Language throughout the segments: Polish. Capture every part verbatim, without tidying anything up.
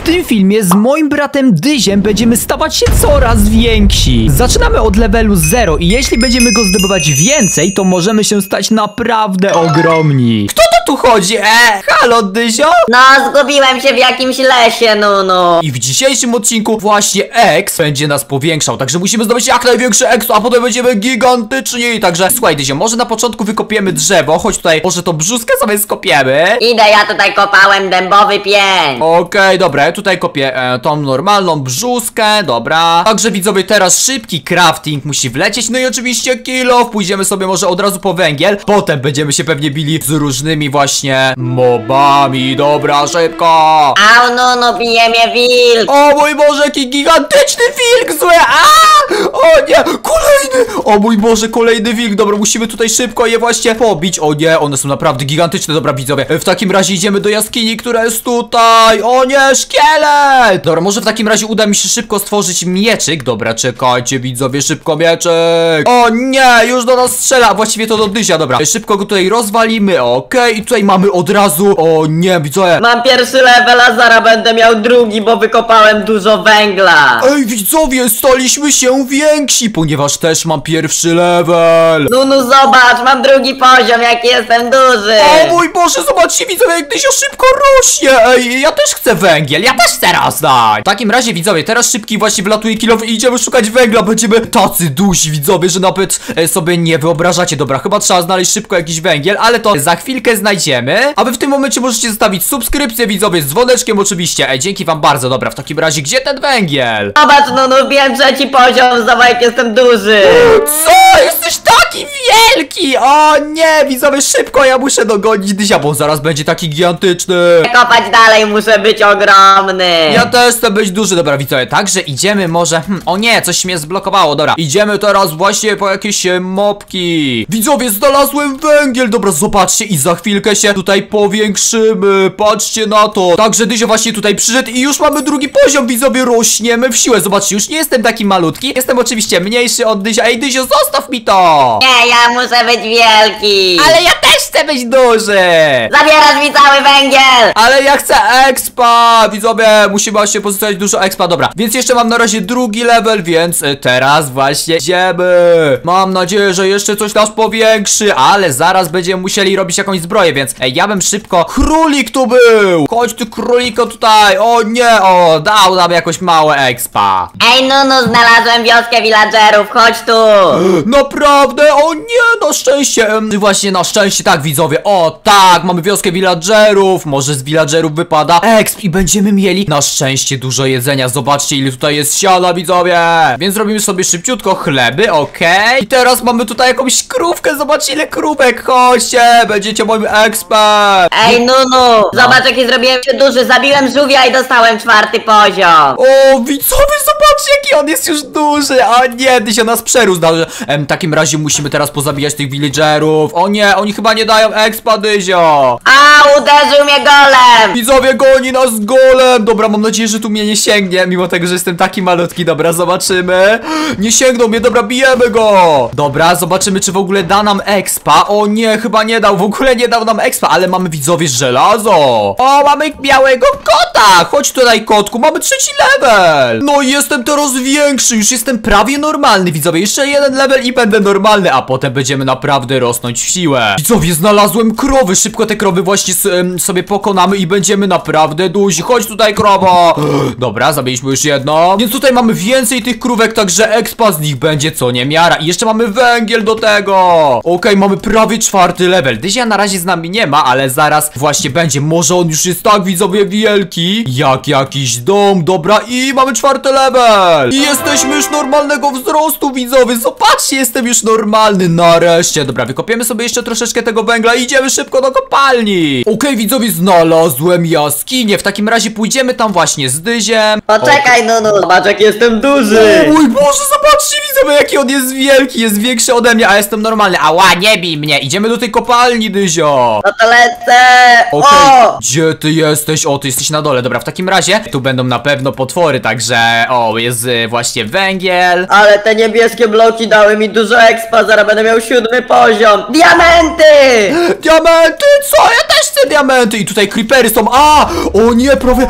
tym filmie z moim bratem Dyziem będziemy stawać się coraz więksi. Zaczynamy od levelu zero i jeśli będziemy go zdobywać więcej, to możemy się stać naprawdę ogromni. Kto to tu chodzi? E, halo Dyzio? No, zgubiłem się w jakimś lesie, Nunu. I w dzisiejszym odcinku właśnie X będzie nas powiększał, także musimy zdobyć jak największy X, a potem będziemy gigantyczni. Także słuchaj Dyzio, może na początku wykopiemy drzewo, choć tutaj może to brzuskę sobie skopiemy. Idę, ja tutaj kopałem dębowy pień. Okej, okay, dobra, ja tutaj kopię e, tą normalną brzuskę, dobra. Także widzowie, teraz szybki crafting musi wlecieć, no i oczywiście kilo. Pójdziemy sobie może od razu po węgiel, potem będziemy się pewnie bili z różnymi właśnie mobami, dobra, szybko. Au, Nunu, bije mnie wilk. O mój Boże, jaki gigantyczny wilk, złe, a! O nie, kolejny, o mój Boże, kolejny wilk, dobra, musimy tutaj szybko je właśnie pobić, o nie, one są naprawdę gigantyczne, dobra widzowie, w takim razie idziemy do jaskini, która jest tutaj, o nie, szkielet, dobra, może w takim razie uda mi się szybko stworzyć mieczyk, dobra, czekajcie widzowie, szybko mieczyk, o nie, już do nas strzela, właściwie to do Dyzia, dobra, szybko go tutaj rozwalimy, okej, okay. I tutaj mamy od razu, o nie, widzowie. Mam pierwszy level, a zaraz będę miał drugi, bo wykopałem dużo węgla. Ej, widzowie, staliśmy się więksi, ponieważ też mam pierwszy level. Nunu, zobacz, mam drugi poziom, jaki jestem duży. O mój Boże, zobaczcie widzowie, jak Dyzio szybko rośnie. Ej, ja też chcę węgiel, ja też chcę rosnąć. W takim razie widzowie, teraz szybki właśnie wlatuje kilowy i idziemy szukać węgla. Będziemy tacy duzi widzowie, że nawet e, sobie nie wyobrażacie. Dobra, chyba trzeba znaleźć szybko jakiś węgiel, ale to za chwilkę znajdziemy. A wy w tym momencie możecie zostawić subskrypcję widzowie, z dzwoneczkiem oczywiście. Ej, dzięki wam bardzo, dobra, w takim razie gdzie ten węgiel? Zobacz, Nunu, wiem trzeci poziom, zobacz jak jestem duży. Co? Jesteś taki wielki! O nie, widzowie, szybko, ja muszę dogonić Dyzia, bo zaraz będzie taki gigantyczny. Kopać dalej, muszę być ogromny. Ja też chcę być duży, dobra widzowie, także idziemy może, hmm, o nie, coś mnie zblokowało, dobra, idziemy teraz właśnie po jakieś e, mopki. Widzowie, znalazłem węgiel, dobra, zobaczcie i za chwilkę się tutaj powiększymy, patrzcie na to. Także Dyzio właśnie tutaj przyszedł i już mamy drugi poziom, widzowie, rośniemy w siłę, zobaczcie, już nie jestem taki malutki, jestem oczywiście mniejszy od Dyzia. Ej Dyzio, zostaw mi to! Nie, ja muszę być wielki. Ale ja też chcę być duży! Zabierasz mi cały węgiel. Ale ja chcę expa! Widzowie, musimy właśnie pozyskać dużo expa, dobra. Więc jeszcze mam na razie drugi level, więc teraz właśnie idziemy. Mam nadzieję, że jeszcze coś nas powiększy, ale zaraz będziemy musieli robić jakąś zbroję, więc ej, ja bym szybko... Królik tu był! Chodź tu króliko tutaj! O nie, o, dał nam jakoś małe expa. Ej, Nunu, znalazłem wioskę villagerów, chodź tu. Naprawdę? O nie, na szczęście, em, właśnie na szczęście, tak widzowie, o tak, mamy wioskę villagerów, może z villagerów wypada exp i będziemy mieli na szczęście dużo jedzenia, zobaczcie ile tutaj jest siana widzowie, więc robimy sobie szybciutko chleby, okej, okay. I teraz mamy tutaj jakąś krówkę, zobaczcie ile krówek, chodźcie, będziecie moim expem. Ej, Nunu, zobacz jaki zrobiłem się duży, zabiłem żółwia i dostałem czwarty poziom. O, widzowie, zobaczcie jaki on jest już duży, o nie, Dyzio nas przerósł, dobrze. W takim razie musimy teraz pozabijać tych villagerów. O nie, oni chyba nie dają expa, Dyzio. A, uderzył mnie golem. Widzowie, goni nas golem. Dobra, mam nadzieję, że tu mnie nie sięgnie, mimo tego, że jestem taki malutki. Dobra, zobaczymy. Nie sięgnął mnie, dobra, bijemy go. Dobra, zobaczymy, czy w ogóle da nam expa. O nie, chyba nie dał, w ogóle nie dał nam expa, ale mamy widzowie żelazo. O, mamy białego kota. Chodź tutaj, kotku, mamy trzeci level. No i jestem teraz większy, już jestem prawie normalny, widzowie. Jeszcze jeden level i będę normalny, a potem będziemy naprawdę rosnąć w siłę. Widzowie, znalazłem krowy, szybko te krowy właśnie sobie pokonamy i będziemy naprawdę duzi. Chodź tutaj, krowo. Dobra, zabiliśmy już jedno, więc tutaj mamy więcej tych krówek, także expa z nich będzie co niemiara. I jeszcze mamy węgiel do tego. Okej, okay, mamy prawie czwarty level. Dyzia na razie z nami nie ma, ale zaraz właśnie będzie. Może on już jest tak, widzowie, wielki jak jakiś dom. Dobra, i mamy czwarty level. I jesteśmy już normalnego wzrostu, widzowie. Zobaczcie, jestem już normalny nareszcie. Dobra, wykopiemy sobie jeszcze troszeczkę tego węgla i idziemy szybko do kopalni. Okej, okay, widzowie, znalazłem jaskinię. W takim razie pójdziemy tam właśnie z Dyziem. Poczekaj, o... Nunu, zobacz jak jestem duży. O mój Boże, zobaczcie, widzowie, jaki on jest wielki. Jest większy ode mnie, a jestem normalny. Ała, nie bij mnie. Idziemy do tej kopalni, Dyzio. No to lecę. Okej, okay. Gdzie ty jesteś? O, ty jesteś na dole. Dobra, w takim razie tu będą na pewno potwory, także o, jest y, właśnie węgiel. Ale te niebieskie bloki dały mi dużo expa, zaraz będę miał siódmy poziom. Diamenty! Diamenty? Co? Ja też chcę diamenty. I tutaj creepery są. A! O nie, prawie.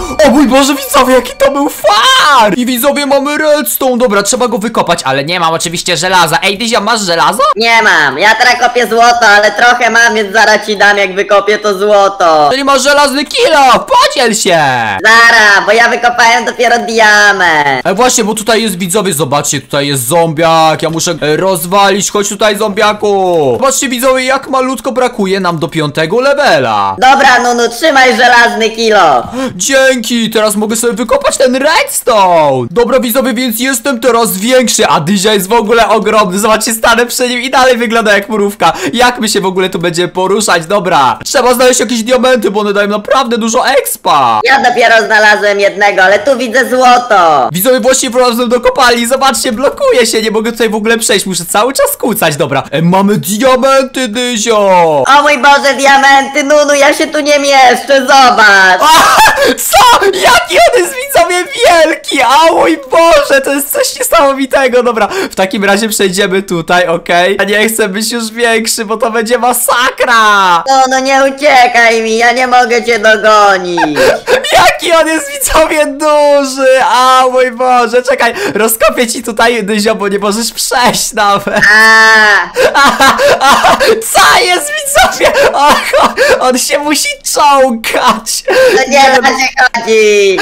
O mój Boże, widzowie, jaki to był far! I widzowie, mamy redstone. Dobra, trzeba go wykopać, ale nie mam oczywiście żelaza. Ej, Dyzia, masz żelazo? Nie mam, ja teraz kopię złoto, ale trochę mam, więc zaraz ci dam, jak wykopię to złoto. Czyli masz żelazny kilo, podziel się! Zara, bo ja wykopałem dopiero diament. E, właśnie, bo tutaj jest, widzowie, zobaczcie, tutaj jest zombiak. Ja muszę e, rozwalić, chodź tutaj, zombiaku. Zobaczcie, widzowie, jak malutko brakuje nam do piątego levela. Dobra, Nunu, trzymaj żelazny kilo. Dzięki, teraz mogę sobie wykopać ten redstone. Dobra, widzowie, więc jestem teraz większy, a Dyzia jest w ogóle ogromny. Zobaczcie, stanę przy nim i dalej wygląda jak mrówka. Jak my się w ogóle tu będziemy poruszać? Dobra, trzeba znaleźć jakieś diamenty, bo one dają naprawdę dużo expa. Ja dopiero znalazłem jednego, ale tu widzę złoto. Widzowie, właśnie wlazłem do kopalni. Zobaczcie, blokuje się, nie mogę tutaj w ogóle przejść. Muszę cały czas kucać. Dobra, e, mamy diamenty, Dyzio. O mój Boże, diamenty, Nunu, ja się tu nie mieszczę, zobacz. A, co? Jaki on jest, widzowie, wielki! A mój Boże, to jest coś niesamowitego. Dobra, w takim razie przejdziemy tutaj, okej? Okay? Ja nie chcę być już większy, bo to będzie masakra. No, no nie uciekaj mi, ja nie mogę cię dogonić. Jaki on jest, widzowie, duży! A mój Boże, czekaj, rozkopię ci tutaj, Dyzio, bo nie możesz przejść nawet. A, Aha, aha, co jest, widzowie? Och, on się musi czołgać. to nie da się chodzi.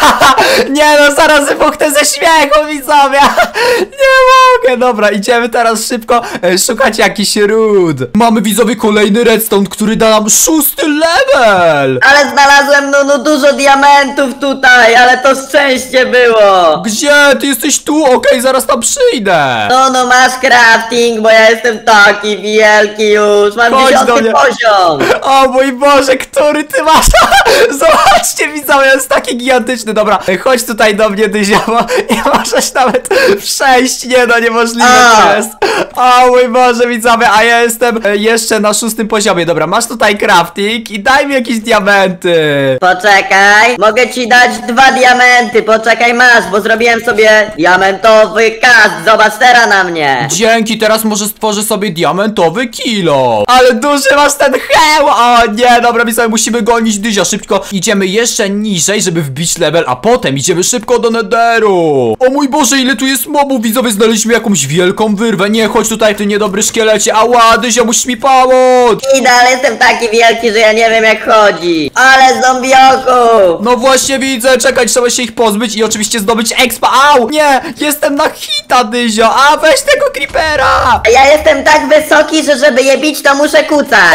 Nie no, zaraz wybuchnę ze śmiechu, widzowie. Nie mogę. Dobra, idziemy teraz szybko e, szukać jakichś ród. Mamy, widzowie, kolejny redstone, który da nam szósty level. Ale znalazłem, Nunu, dużo diamentów tutaj, ale to szczęście było. Gdzie? Ty jesteś tu? Okej, zaraz tam przyjdę. Nunu, masz crafting, bo ja jestem taki wielki już. Mam Chodź do dziesiąty mnie. poziom. O mój Boże, który ty masz? Zobaczcie, widzowie, jest taki gigantyczny. Dobra, chodź tutaj do mnie, Dyzia, bo nie możesz nawet przejść. Nie no, niemożliwe A. to jest. O mój Boże, widzowie, a ja jestem e, jeszcze na szóstym poziomie. Dobra, masz tutaj crafting i daj mi jakieś diamenty. Poczekaj, mogę ci dać dwa diamenty, poczekaj, masz, bo zrobiłem sobie diamentowy kask, zobacz teraz na mnie. Dzięki, teraz może stworzę sobie diamentowy kilo. Ale duży masz ten heł. O nie, dobra, widzowie, musimy gonić Dyzia. Szybko idziemy jeszcze niżej, żeby wbić level, a potem idziemy szybko do netheru. O mój Boże, ile tu jest mobów, widzowie, znaleźliśmy jakąś wielką wyrwę. Nie, chodź tutaj, ty niedobry szkielecie. Ała, Dyzia, musisz mi pomóc. I dalej jestem taki wielki, że ja nie wiem jak chodzi. Ale zombioków. No właśnie widzę, czekaj, trzeba się ich pozbyć i oczywiście zdobyć expa. Au, nie, jestem na hita, Dyzio. A, weź tego creepera. A ja jestem tak wysoki, że żeby je bić, to muszę kucać.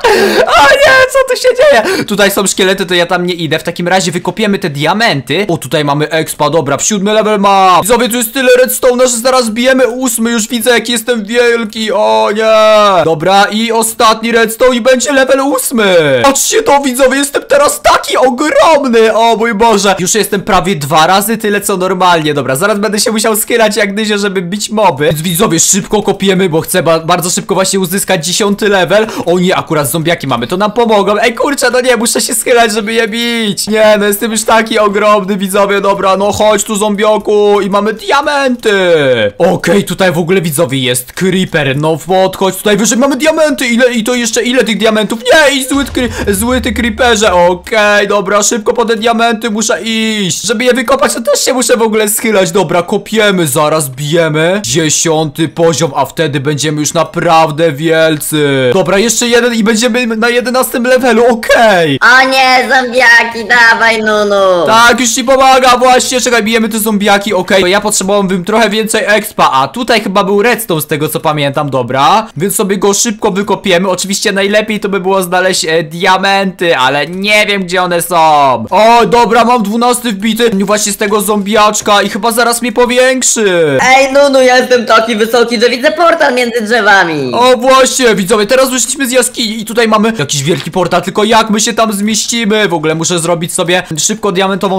O nie, co tu się dzieje? Tutaj są szkielety, to ja tam nie idę. W takim razie wykopiemy te diamenty. O, tutaj mamy expa, dobra, w siódmy level mam. Widzowie, tu jest tyle redstone'a, że zaraz bijemy ósmy. Już widzę, jaki jestem wielki. O nie. Dobra, i ostatni redstone i będzie level ósmy. Patrzcie to, widzowie, jestem teraz taki ogromny. O mój Boże. Już jestem prawie dwa razy tyle, co normalnie. Dobra, zaraz będę się musiał skierać jak Dyzio, żeby bić moby. Więc widzowie, szybko kopiemy, bo chcę ba bardzo szybko właśnie uzyskać dziesiąty level. O nie, akurat zombiaki mamy, to nam pomogą. Ej, kurczę, no nie, muszę się schylać, żeby je bić. Nie, no jestem już taki ogromny, widzowie. Dobra, no chodź tu, zombioku. I mamy diamenty. Okej, okay, tutaj w ogóle, widzowie, jest creeper. No podchodź tutaj wyżej, mamy diamenty. Ile, i to jeszcze ile tych diamentów? Nie, i zły, zły ty creeperze. Okej, okay, dobra, szybko po te diamenty muszę iść. Żeby je wykopać, to też się muszę w ogóle schylać. Dobra, kopiemy, zaraz bijemy. Dziesiąty poziom, a wtedy będziemy już naprawdę wielcy. Dobra, jeszcze jeden i będziemy na jedenastym levelu, okej. Okay. O nie, zombiaki, dawaj, Nunu. Tak, już ci pomaga, właśnie, czekaj, bijemy te zombiaki, okej. Okay. Ja potrzebowałbym trochę więcej expa, a tutaj chyba był redstone z tego, co pamiętam, dobra. Więc sobie go szybko wykopiemy. Oczywiście najlepiej to by było znaleźć e, diamenty, ale nie wiem, gdzie one są. O, dobra, mam dwunasty wbity właśnie z tego zombiaczka i chyba zaraz mnie powiększy. Ej, Nunu, ja jestem taki wysoki, że widzę portal między drzewami. O właśnie, widzowie, teraz wyszliśmy z jaskini i tutaj mamy jakiś wielki portal, tylko jak my się tam zmieścimy? W ogóle muszę zrobić sobie szybko diamentową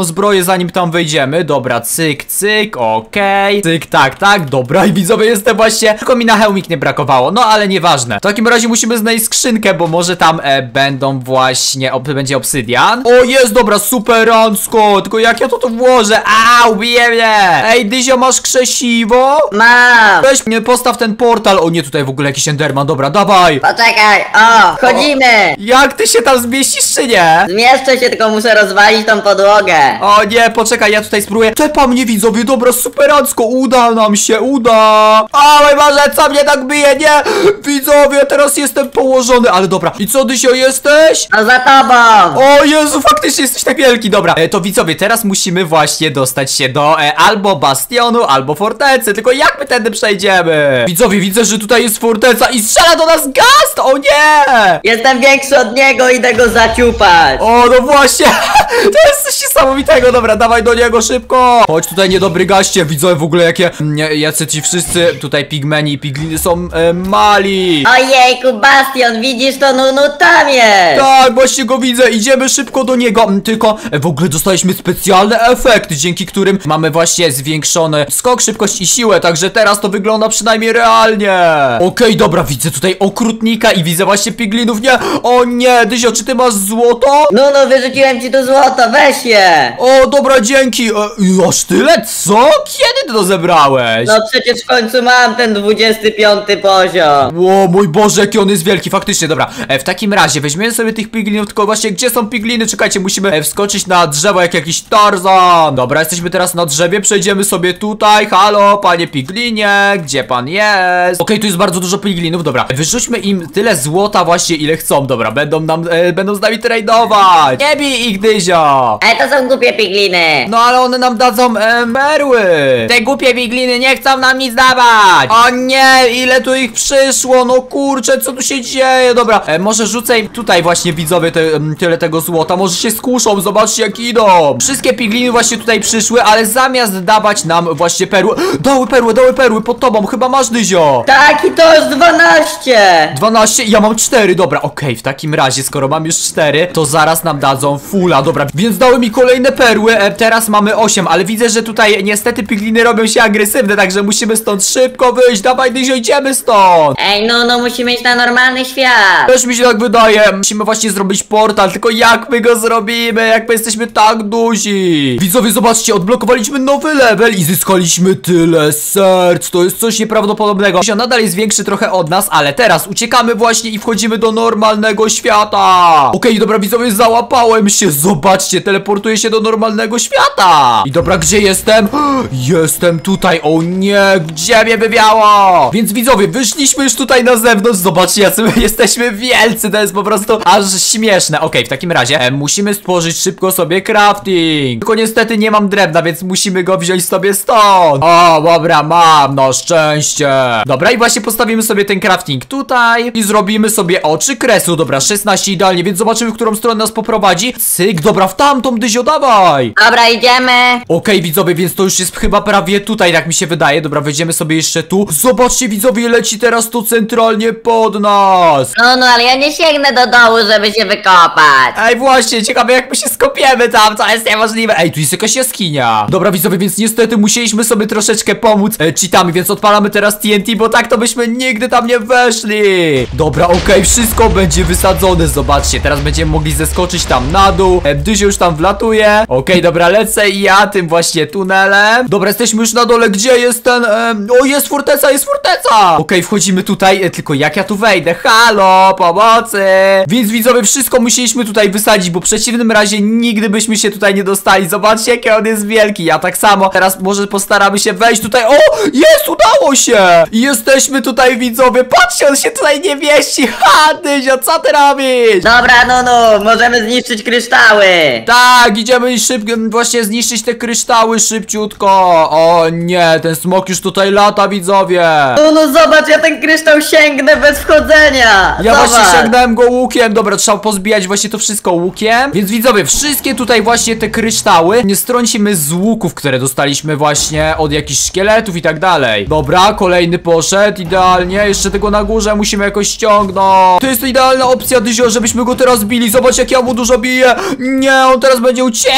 zbroję, zanim tam wejdziemy. Dobra, cyk, cyk, okej. Cyk, tak, tak, dobra. I widzowie, jestem właśnie... Tylko mi na hełmik nie brakowało, no ale nieważne. W takim razie musimy znaleźć skrzynkę, bo może tam e, będą właśnie... Ob, będzie obsydian. O, jest, dobra, superancko. Tylko jak ja to tu włożę? Au, bije mnie. Ej, Dyzio, masz krzesiwo? Mam! Weź mnie, postaw ten portal. O nie, tutaj w ogóle jakiś enderman. Dobra, dawaj. Poczekaj, o, wchodzimy! Jak ty się tam zmieścisz, czy nie? Zmieszczę się, tylko muszę rozwalić tą podłogę. O nie, poczekaj, ja tutaj spróbuję. Tepa mnie, widzowie, dobra, superancko. Uda nam się, uda. O, mój Boże, co mnie tak bije? Nie, widzowie, teraz jestem położony. Ale dobra, i co, Dysio, jesteś? No za tobą! O Jezu, faktycznie jesteś tak wielki, dobra. E, to widzowie, teraz musimy właśnie dostać się do e, albo bastionu, albo fortecy. Tylko jak my tędy przejdziemy? Widzowie, widzę, że tutaj jest forteca i strzela do nas gast! O nie! Jestem większy od niego, idę go zaciupać. O, no właśnie! To jest coś niesamowitego, dobra, dawaj do niego szybko! Chodź tutaj, niedobry gaście, widzowie, w ogóle jakie... Nie, jacy ci wszyscy tutaj pigmeni i pigliny są e, mali! Ojejku, Bastion, widzisz to? No, no tam jest! Tak, właśnie go widzę, idziemy szybko do niego. Mm, Tylko e, w ogóle dostaliśmy specjalne efekty, dzięki którym mamy właśnie zwiększony skok, szybkość i siłę, także teraz to wygląda przynajmniej realnie. Okej, dobra, widzę tutaj okrutnika i widzę właśnie piglinów. Nie, o nie, Dyzio, czy ty masz złoto? No, no, wyrzuciłem ci tu złoto, weź je! O, dobra, dzięki. E, aż tyle? Co? Kiedy ty to zebrałeś? No przecież w końcu mam ten dwudziesty piąty poziom. Ło, mój Boże, jaki on jest wielki, faktycznie, dobra. E, w takim razie weźmiemy sobie tych piglinów, tylko właśnie gdzie są pigliny? Czekajcie, musimy e, wskoczyć na drzewo jak jakiś Tarzan. Dobra, jesteśmy teraz na drzewie, przejdziemy sobie tutaj. Halo, panie piglinie, gdzie pan jest? Okej, tu jest bardzo dużo piglinów, dobra. Wyrzućmy im tyle złota właśnie, ile chcą, dobra. Będą nam, e, będą z nami tradeować. Nie bij ich, Dyzio. Ale to są głupie pigliny. No ale one nam dadzą e, perły. Te głupie pigliny nie chcą nam nic dawać. O nie, ile tu ich przyszło, no kurczę, co tu się dzieje? Dobra, e, może rzucę im tutaj właśnie, widzowie, te, m, tyle tego złota. Może się skuszą, zobaczcie jak idą. Wszystkie pigliny właśnie tutaj przyszły, ale zamiast dawać nam właśnie perły, dały perły, dały perły pod tobą, chyba masz, Dyzio. Tak, i to jest dwanaście. dwanaście, ja mam cztery, dobra, okej, w takim razie, skoro mam już cztery, to zaraz nam dadzą fulla, dobra, więc dały mi kolejne perły, e, teraz mamy osiem, ale widzę, że tutaj niestety pigliny robią się agresywne, także musimy stąd szybko wyjść, dawaj, Dyzio, idziemy stąd. Ej, no, no, musimy iść na normalny świat. Też mi się tak wydaje, musimy właśnie zrobić portal, tylko jak my go zrobimy, jak my jesteśmy tak duzi. Widzowie, zobaczcie, odblokowaliśmy nowy level i zyskaliśmy tyle serc, to jest coś nieprawdopodobnego. Dyzio nadal jest większy trochę od nas, ale teraz uciekamy właśnie i wchodzimy do normalnego świata. Okej, dobra, widzowie, załapałem się, zobaczcie, teleportuję się do normalnego świata. I dobra, gdzie jestem? Jestem tutaj, o nie, gdzie mnie wywiało? Więc widzowie, wyszliśmy już tutaj na zewnątrz, zobaczcie, jacy my jesteśmy wielcy, to jest po prostu aż śmieszne. Okej, w takim razie e, musimy stworzyć szybko sobie crafting. Tylko niestety nie mam drewna, więc musimy go wziąć sobie stąd. O, dobra, mam, na szczęście. Dobra, i właśnie postawimy sobie ten crafting tutaj i zrobimy sobie oczy kresu. Dobra, szesnaście idealnie, więc zobaczymy, w którą stronę nas poprowadzi. Cyk, dobra, w tamtą, Dyzio, dawaj. Dobra, idziemy. Okej, widzowie, więc to już jest chyba prawie tutaj, tak mi się wydaje. Dobra, wejdziemy sobie jeszcze tu. Zobaczcie, widzowie, leci teraz to centralnie pod nas. No, no, ale ja nie sięgnę do dołu, żeby się wykopać. Ej, właśnie, ciekawe jak my się skopiemy tam, co jest niemożliwe. Ej, tu jest jakaś jaskinia. Dobra, widzowie, więc niestety musieliśmy sobie troszeczkę pomóc e, cheatami, więc odpalamy teraz T N T, bo tak to byśmy nigdy tam nie weszli. Dobra, okej, wszystko będzie wysadzone, zobaczcie, teraz będziemy mogli zeskoczyć tam na dół. E, Dyzio już tam wlatuje. Okej, dobra, lecę i ja tym właśnie tunelem. Dobra, jesteśmy już na dole, gdzie jest ten... E, o, jest forteca, jest forteca. Okej, wchodzimy tutaj, e, tylko jak ja tu wejdę? Halo, pomocy. Więc widzowie, wszystko musieliśmy tutaj wysadzić, bo w przeciwnym razie nigdy byśmy się tutaj nie dostali. Zobaczcie, jaki on jest wielki. Ja tak samo. Teraz może postaramy się wejść tutaj. O, jest, udało się. I jesteśmy tutaj, widzowie. Patrzcie, on się tutaj nie mieści. Ha, Dyzio, co ty robisz? Dobra, no, no, możemy zniszczyć kryształy. Tak, idziemy szybko, właśnie zniszczyć te kryształy szybciutko. O nie, ten smok już tutaj lata, widzowie. No, no, zobacz, ja ten kryształ sięgnę bez wchodzenia. Ja zobacz. właśnie sięgnąłem go łukiem. Dobra, trzeba pozbijać właśnie to wszystko łukiem. Więc widzowie, wszystkie tutaj właśnie te kryształy nie strącimy z łuków, które dostaliśmy właśnie od jakichś szkieletów i tak dalej. Dobra, kolejny poszedł, idealnie. Jeszcze tego na górze musimy jakoś ściągnąć. To jest to idealna opcja, Dyzio, żebyśmy go teraz bili. Zobacz, jak ja mu dużo biję. Nie, on teraz będzie uciekał.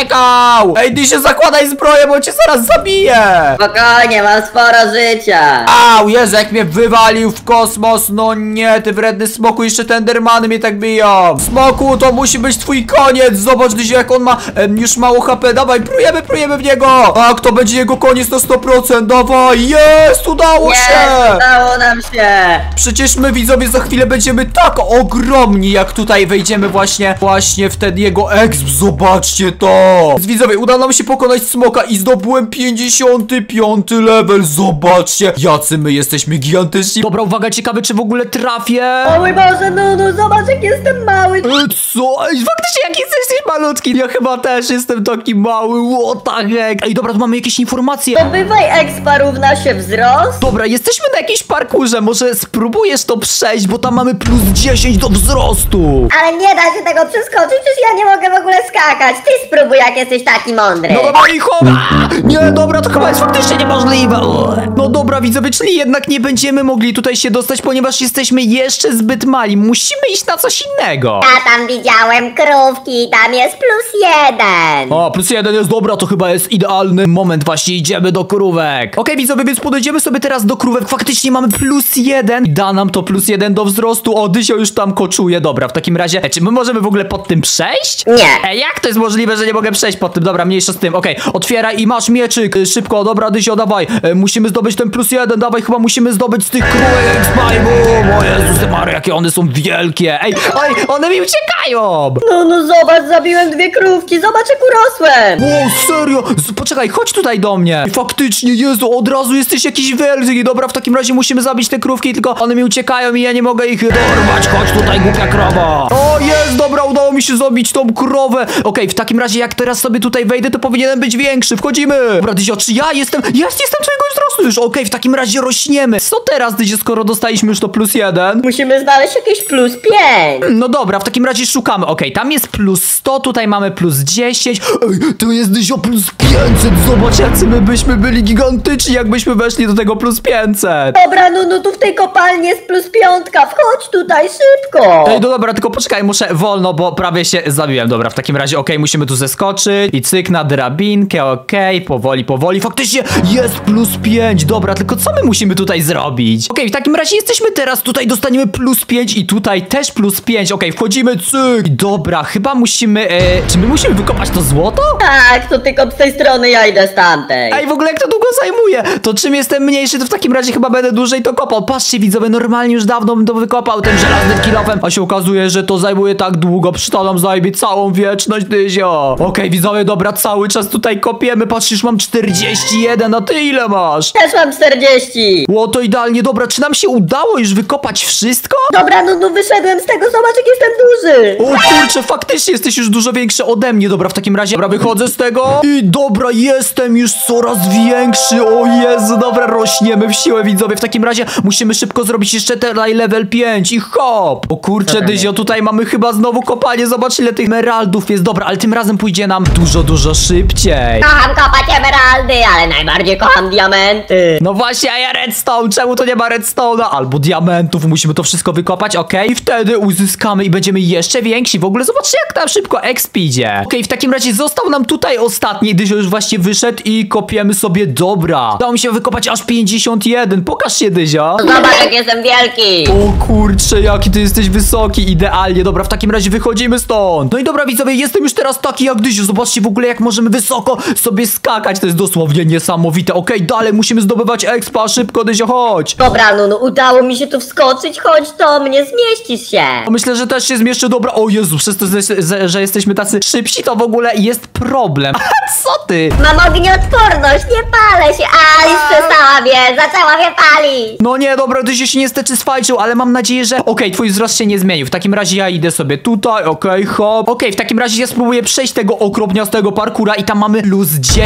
uciekał! Ej, ty się zakładaj zbroję, bo cię zaraz zabiję! Spokojnie, mam sporo życia. Au, Jezu, jak mnie wywalił w kosmos, no nie, ty wredny smoku, jeszcze te endermany mnie tak biją. Smoku, to musi być twój koniec, zobacz, Dyzio, jak on ma em, już mało H P, dawaj, prujemy, prujemy w niego. Tak, to będzie jego koniec na sto procent, dawaj, jest, udało Nie, się. udało nam się. Przecież my, widzowie, za chwilę będziemy tak ogromni, jak tutaj wejdziemy właśnie, właśnie w ten jego exp, zobaczcie to. Widzowie, udało nam się pokonać smoka i zdobyłem pięćdziesiąty piąty level, zobaczcie, jacy my jesteśmy gigantyczni. Dobra, uwaga, ciekawe, czy w ogóle trafię. O mój Boże, no, no, zobacz, jak jestem mały. E, co? Ej, faktycznie, jak jesteś malutki, ja chyba też jestem taki mały, what the heck. Ej, dobra, tu mamy jakieś informacje. Zdobywaj expa równa się wzrost. Dobra, jesteśmy na jakimś parkurze, może spróbujesz to przejść, bo tam mamy plus dziesięć do wzrostu. Ale nie da się tego przeskoczyć, przecież ja nie mogę w ogóle skakać. Ty spróbuj, jak jesteś taki mądry. No dobra, i chowa! Nie, dobra, to chyba jest faktycznie niemożliwe. No dobra, widzowie, czyli jednak nie będziemy mogli tutaj się dostać, ponieważ jesteśmy jeszcze zbyt mali. Musimy iść na coś innego. Ja tam widziałem krówki, tam jest plus jeden. O, plus jeden jest dobra, to chyba jest idealny moment, właśnie idziemy do krówek. Okej, widzowie, więc podejdziemy sobie teraz do krówek, faktycznie mamy plus jeden i da nam to plus jeden do wzrostu. O, Dysio już tam koczuje, dobra, w takim razie, e, czy my możemy w ogóle pod tym przejść? Nie. E, jak to jest możliwe, że nie mogę przejść pod tym? Dobra, mniejsza z tym, okej, otwieraj i masz mieczyk, e, szybko, dobra, Dysio, dawaj, e, musimy zdobyć ten plus jeden, dawaj, chyba musimy zdobyć z tych krówek expibu. O Jezus Maria, jakie one są wielkie, ej, oj, one mi uciekają. No, no zobacz, zabiłem dwie krówki, zobacz jak urosłem. O, serio? Z poczekaj, chodź tutaj do mnie. Faktycznie, Jezu, od razu jesteś jakiś wielki. Dobra, w takim razie musimy zabić te krówki, tylko one mi uciekają i ja nie mogę ich dorwać. Chodź tutaj, głupia krowa. O, jest, dobra, udało mi się zabić tą krowę. Okej, w takim razie jak teraz sobie tutaj wejdę, to powinienem być większy. Wchodzimy. Dobra, Dyzio, czy ja jestem? Ja jestem twojego wzrostu już. Okej, w takim razie rośniemy. Co teraz, Dyzio, skoro dostaliśmy już to plus jeden? Musimy znaleźć jakieś plus pięć. No dobra, w takim razie szukamy. Okej, tam jest plus sto, tutaj mamy plus dziesięć. Ej, to jest Dyzio plus pięćset. Zobacz, jacy my byśmy byli gigantyczni, jakbyśmy weszli do tego plus pięćset. Dobra, no, no tu w tej kopalni jest plus piątka, wchodź tutaj szybko. Ej, no dobra, tylko poczekaj, muszę wolno, bo prawie się zabiłem. Dobra, w takim razie, okej, musimy tu zeskoczyć i cyk na drabinkę, okej, powoli, powoli. Faktycznie jest plus pięć, dobra, tylko co my musimy tutaj zrobić? Okej, w takim razie jesteśmy teraz, tutaj dostaniemy plus pięć i tutaj też plus pięć, okej, wchodzimy, cyk. Dobra, chyba musimy, e, czy my musimy wykopać to złoto? Tak, to tylko z tej strony, ja idę z tamtej. Ej, w ogóle jak to długo zajmuje? To czym jestem mniejszy, to w takim razie chyba będę dłużej to kopał. Patrzcie, widzowie, normalnie już dawno bym to wykopał tym żelaznym kilofem, a się okazuje, że to zajmuje tak długo. Przecież to nam zajmie całą wieczność, Dyzio. Okej, widzowie, dobra, cały czas tutaj kopiemy. Patrz, już mam czterdzieści jeden, a ty ile masz? Też mam czterdzieści. Ło, to idealnie, dobra, czy nam się udało już wykopać wszystko? Dobra, no, no wyszedłem z tego, zobacz jak jestem duży. O kurczę, faktycznie jesteś już dużo większy ode mnie. Dobra, w takim razie, dobra, wychodzę z tego i dobra, jestem już coraz większy. O Jezu, dobra, rośniemy w siłę, widzowie. W takim razie musimy szybko zrobić jeszcze tutaj level pięć i hop. O kurczę, Dyzio, tutaj mamy chyba znowu kopalnię. Zobacz, ile tych emeraldów jest. Dobra, ale tym razem pójdzie nam dużo, dużo szybciej. Kocham kopać emeraldy, ale najbardziej kocham diamenty. No właśnie, a ja redstone, czemu to nie ma redstone'a? Albo diamentów, musimy to wszystko wykopać, okej? I wtedy uzyskamy i będziemy jeszcze więksi. W ogóle zobaczcie, jak tam szybko exp idzie. Okej, w takim razie został nam tutaj ostatni, Dyzio już właśnie wyszedł i kopiemy sobie, dobra. Udało mi się wykopać aż pięćdziesiąt jeden, pokaż się, Dyzio. Zobacz jak jestem wielki. O kurczę, jaki ty jesteś wysoki, idealnie, dobra, w takim razie wychodzimy stąd. No i dobra, widzowie, jestem już teraz taki jak Dyzio, zobaczcie w ogóle, jak możemy wysoko sobie skakać, to jest dosłownie niesamowite. Okej, dalej musimy zdobywać expa, szybko, Dyzio, chodź. Dobra, no, no udało mi się tu wskoczyć, chodź do mnie, zmieścisz się. Myślę, że też się zmieszczę, dobra, o Jezu, przez to, że, że jesteśmy tacy szybsi, to w ogóle jest problem. Co ty? Mam ognioodporność, nie palę się, a już przestała mnie, zaczęła mnie palić. No nie, dobra, Dyzio się niestety sfajczył, ale mam nadzieję, że... Okej, twój wzrost się nie zmienił, w takim razie ja idę sobie tutaj, okej, hop. Okej, w takim razie ja spróbuję przejść tego okropniastego parkura i tam mamy plus dziesięć, co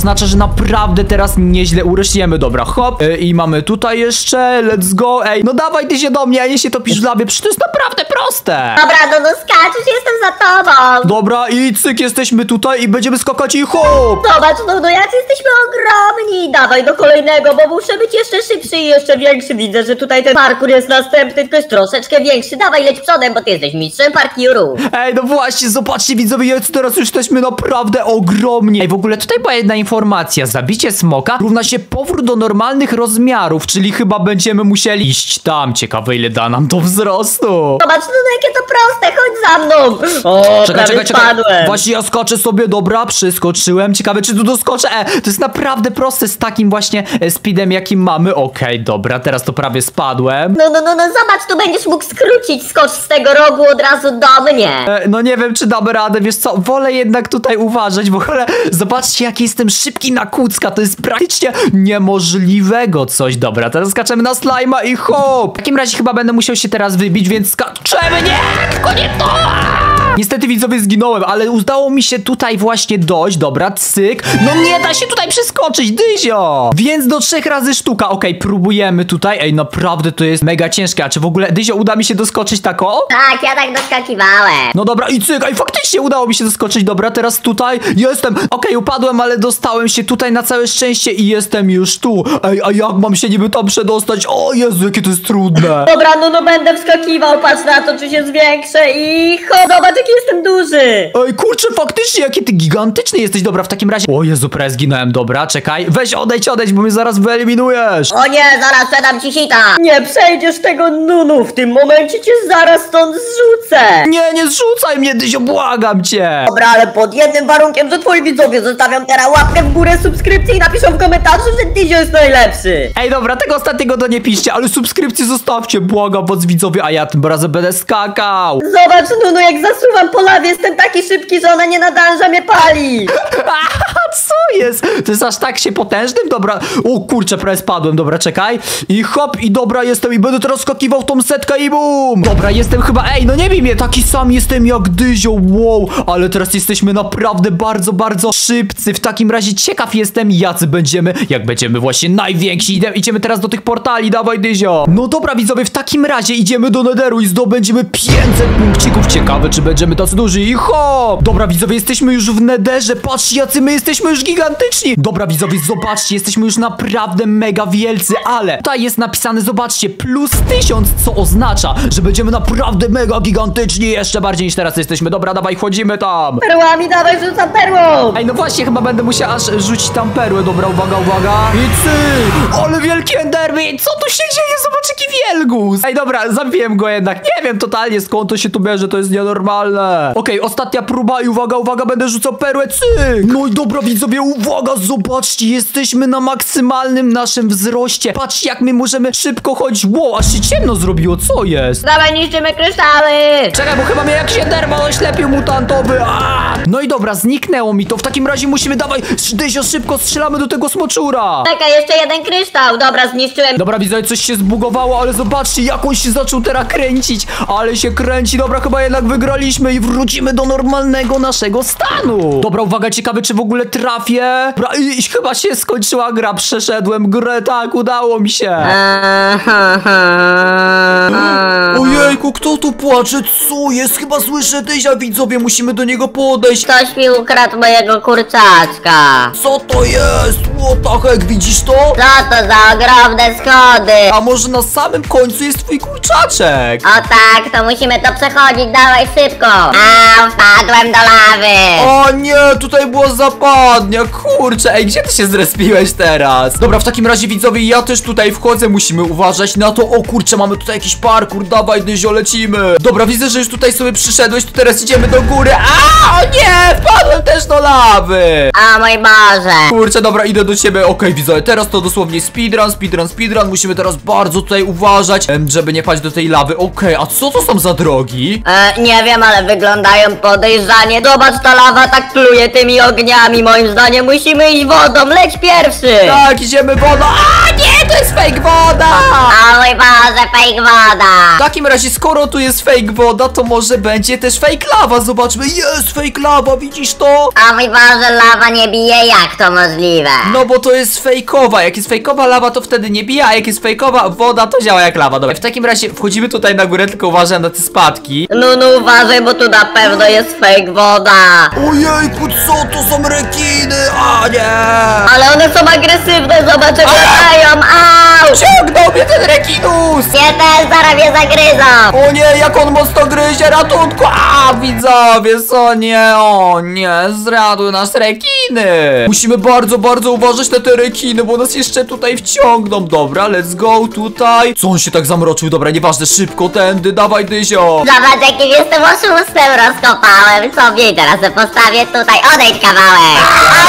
oznacza, że naprawdę teraz nieźle urośniemy. Dobra, hop. E, I mamy tutaj jeszcze, let's go. Ej, no dawaj ty się do mnie, a nie się topisz w labie, przecież to jest naprawdę proste. Dobra, no no skaczesz, jestem za tobą. Dobra, i cyk, jesteśmy tutaj i będziemy skakać i hop. Zobacz, no, no jak jesteśmy ogromni. Dawaj do kolejnego, bo muszę być jeszcze szybszy i jeszcze większy. Widzę, że tutaj ten parkour jest następny, tylko jest troszeczkę większy. Dawaj, leć przodem, bo ty jesteś mistrzem parkouru. Ej, no właśnie, zobaczcie widzowie, jak teraz już jesteśmy naprawdę ogromni. Ej, w ogóle tutaj była jedna informacja. Zabicie smoka równa się powrót do normalnych rozmiarów, czyli chyba będziemy musieli iść tam. Ciekawe, ile da nam to wzrostu. Zobacz, no, no jakie to proste, chodź za mną. O, Czekaj, prawie czekaj, czekaj. spadłem. Właśnie ja skoczę sobie, dobra, przeskoczyłem. Ciekawe, czy tu doskoczę. E, to jest naprawdę proste z takim właśnie e, speedem, jakim mamy. Okej, dobra, teraz to prawie spadłem. No, no, no, no, zobacz, tu będziesz mógł skrócić, skocz z tego rogu od razu do mnie. E, no nie wiem, czy damy radę, wiesz co, wolę jednak tutaj uważać, w ogóle zobaczcie, jaki jestem szybki na kucka, to jest praktycznie niemożliwego coś. Dobra, teraz skaczemy na slajma i hop. W takim razie chyba będę musiał się teraz wybić, więc skaczemy, nie, tylko nie to. Niestety widzowie zginąłem, ale udało mi się tutaj właśnie dojść. Dobra, cyk. No nie da się tutaj przeskoczyć, Dyzio. Więc do trzech razy sztuka. Okej, próbujemy tutaj. Ej, naprawdę to jest mega ciężkie. A czy w ogóle, Dyzio, uda mi się doskoczyć tako? Tak, ja tak doskakiwałem. No dobra, i cyk. Ej, faktycznie udało mi się doskoczyć. Dobra, teraz tutaj jestem. Okej, upadłem, ale dostałem się tutaj na całe szczęście i jestem już tu. Ej, a jak mam się niby tam przedostać? O Jezu, jakie to jest trudne. Dobra, no, no będę wskakiwał, patrz na to, czy się zwiększę i ho, zobacz, jaki jestem duży. Ej, kurczę, faktycznie, jaki ty gigantyczny jesteś. Dobra, w takim razie... O Jezu, prawie zginąłem, dobra, czekaj. Weź, odejdź, odejdź, bo mnie zaraz wyeliminujesz. O nie, zaraz przedam ci sita. Nie przejdziesz tego Nunu, w tym momencie cię zaraz stąd zrzucę. Nie, nie zrzucaj mnie, Dyzio, błagam cię. Dobra, ale pod jednym warunkiem, że twoi widzowie zostawią teraz łapkę w górę, subskrypcję i napiszą w komentarzu, że Dyzio jest najlepszy. Ej, dobra, tego ostatniego to nie piszcie, ale subskrypcję zostawcie, błagam was widzowie, a ja tym razem będę skakał. Zobacz, Nunu, jak zasuwam po lawie, jestem taki szybki, że ona nie nadąża mnie pali. Co jest? To jest aż tak się potężnym? Dobra, o kurczę, prawie spadłem, dobra, czekaj. I hop, i dobra, jestem i będę teraz skakiwał w tą setkę i bum. Dobra, jestem chyba, ej, no nie wiem, mnie taki sam jestem jak Dyzio, wow. Ale teraz jesteśmy naprawdę bardzo, bardzo szybcy. W takim razie ciekaw jestem, jacy będziemy, jak będziemy właśnie najwięksi. Idę, idziemy teraz do tych portali, dawaj Dyzio. No dobra, widzowie, w takim razie idziemy do Netheru i zdobędziemy pięćset punkcików. Ciekawe, czy będziemy tacy duży i hop. Dobra, widzowie, jesteśmy już w Netherze, patrzcie, jacy my jesteśmy już gigantyczni. Dobra, widzowie, zobaczcie, jesteśmy już naprawdę mega wielcy, ale tutaj jest napisane, zobaczcie, plus tysiąc, co oznacza, że będziemy naprawdę mega gigantyczni, jeszcze bardziej niż teraz jesteśmy. Dobra, dawaj, chodzimy tam. Perłami, dawaj, rzucam perłą. Ej, no właśnie, chyba będę musiał aż rzucić tam perłę. Dobra, uwaga, uwaga. I cyk! Ale wielki Enderman! Co tu się dzieje? Zobacz, jaki wielgus! Ej, dobra, zabiłem go jednak. Nie wiem totalnie, skąd to się tu bierze, to jest nienormalne. Okej, okay, ostatnia próba i uwaga, uwaga, będę rzucał perłę, cyk! No i dobra, widzowie, uwaga, zobaczcie, jesteśmy na maksymalnym naszym wzroście. Patrzcie, jak my możemy szybko chodzić. Wow, aż się ciemno zrobiło, co jest? Dawaj, niszczymy kryształy. Czekaj, bo chyba mnie jak się derwał oślepił mutantowy. Aaaa! No i dobra, zniknęło mi to. W takim razie musimy, dawaj, Dyzio, szybko strzelamy do tego smoczura. Czekaj, jeszcze jeden kryształ. Dobra, zniszczyłem. Dobra, widzowie, coś się zbugowało, ale zobaczcie, jak on się zaczął teraz kręcić. Ale się kręci, dobra, chyba jednak wygraliśmy i wrócimy do normalnego naszego stanu. Dobra, uwaga, ciekawe, czy w ogóle trafię. Dobra, i, i chyba się skończyła gra, przeszedłem grę, tak, udało mi się. Ojejku, kto tu płacze? Co jest? Chyba słyszę Dyzia, widzowie, musimy do niego podejść. Ktoś mi ukradł mojego kurczaczka. Co to jest? What the heck, widzisz to? Co to za ogromne schody? A może na samym końcu jest twój kurczaczek? O tak, to musimy to przechodzić, dawaj szybko. A, wpadłem do lawy. O nie, tutaj była zapadnia, kurczę, ej, gdzie ty się zrespiłeś teraz? Dobra, w takim razie widzowie, ja też tutaj wchodzę, musimy uważać na to. O kurczę, mamy tutaj jakiś parkour, dawaj Dyzio, lecimy. Dobra, widzę, że już tutaj sobie przyszedłeś, to teraz idziemy do góry. A, o nie, wpadłem też do lawy. O mój Boże. Kurczę, dobra, idę do ciebie. Okej, okay, widzowie, teraz to dosłownie speedrun, speedrun, speedrun. Musimy teraz bardzo tutaj uważać, żeby nie paść do tej lawy. Okej, okay, a co to są za drogi? E, nie wiem, ale wyglądają podejrzanie. Zobacz, ta lawa tak pluje tymi ogniami. Moim zdaniem musimy iść wodą, leć pierwszy. Tak, idziemy wodą. A nie, to jest fake woda! O mój Boże, fake woda! W takim razie, skoro tu jest fake woda, to może będzie też fake lawa. Zobaczmy, jest fake lawa, widzisz to? O mój Boże, lawa nie bije, jak to możliwe? No bo to jest fejkowa, jak jest fejkowa lawa, to wtedy nie bije, a jak jest fejkowa woda, to działa jak lawa. Dobra, w takim razie wchodzimy tutaj na górę, tylko uważaj na te spadki. No, no uważaj, bo tu na pewno jest fake woda. Ojejku, co to są rekiny? A nie! Ale one są agresywne, zobacz jak latają, au! Ciągnął mnie ten rekinus! Nie też, zaraz mnie zagryzą! O nie, jak on mocno gryzie, ratunku! A, widzowie, co nie? O nie, zradły nas rekiny! Musimy bardzo, bardzo uważać na te rekiny, bo nas jeszcze tutaj wciągną. Dobra, let's go tutaj. Co on się tak zamroczył? Dobra, nieważne, szybko tędy, dawaj Dyzio. Zobacz jakim jestem oszustem, rozkopałem sobie i teraz se postawię tutaj, odejdź kawałek!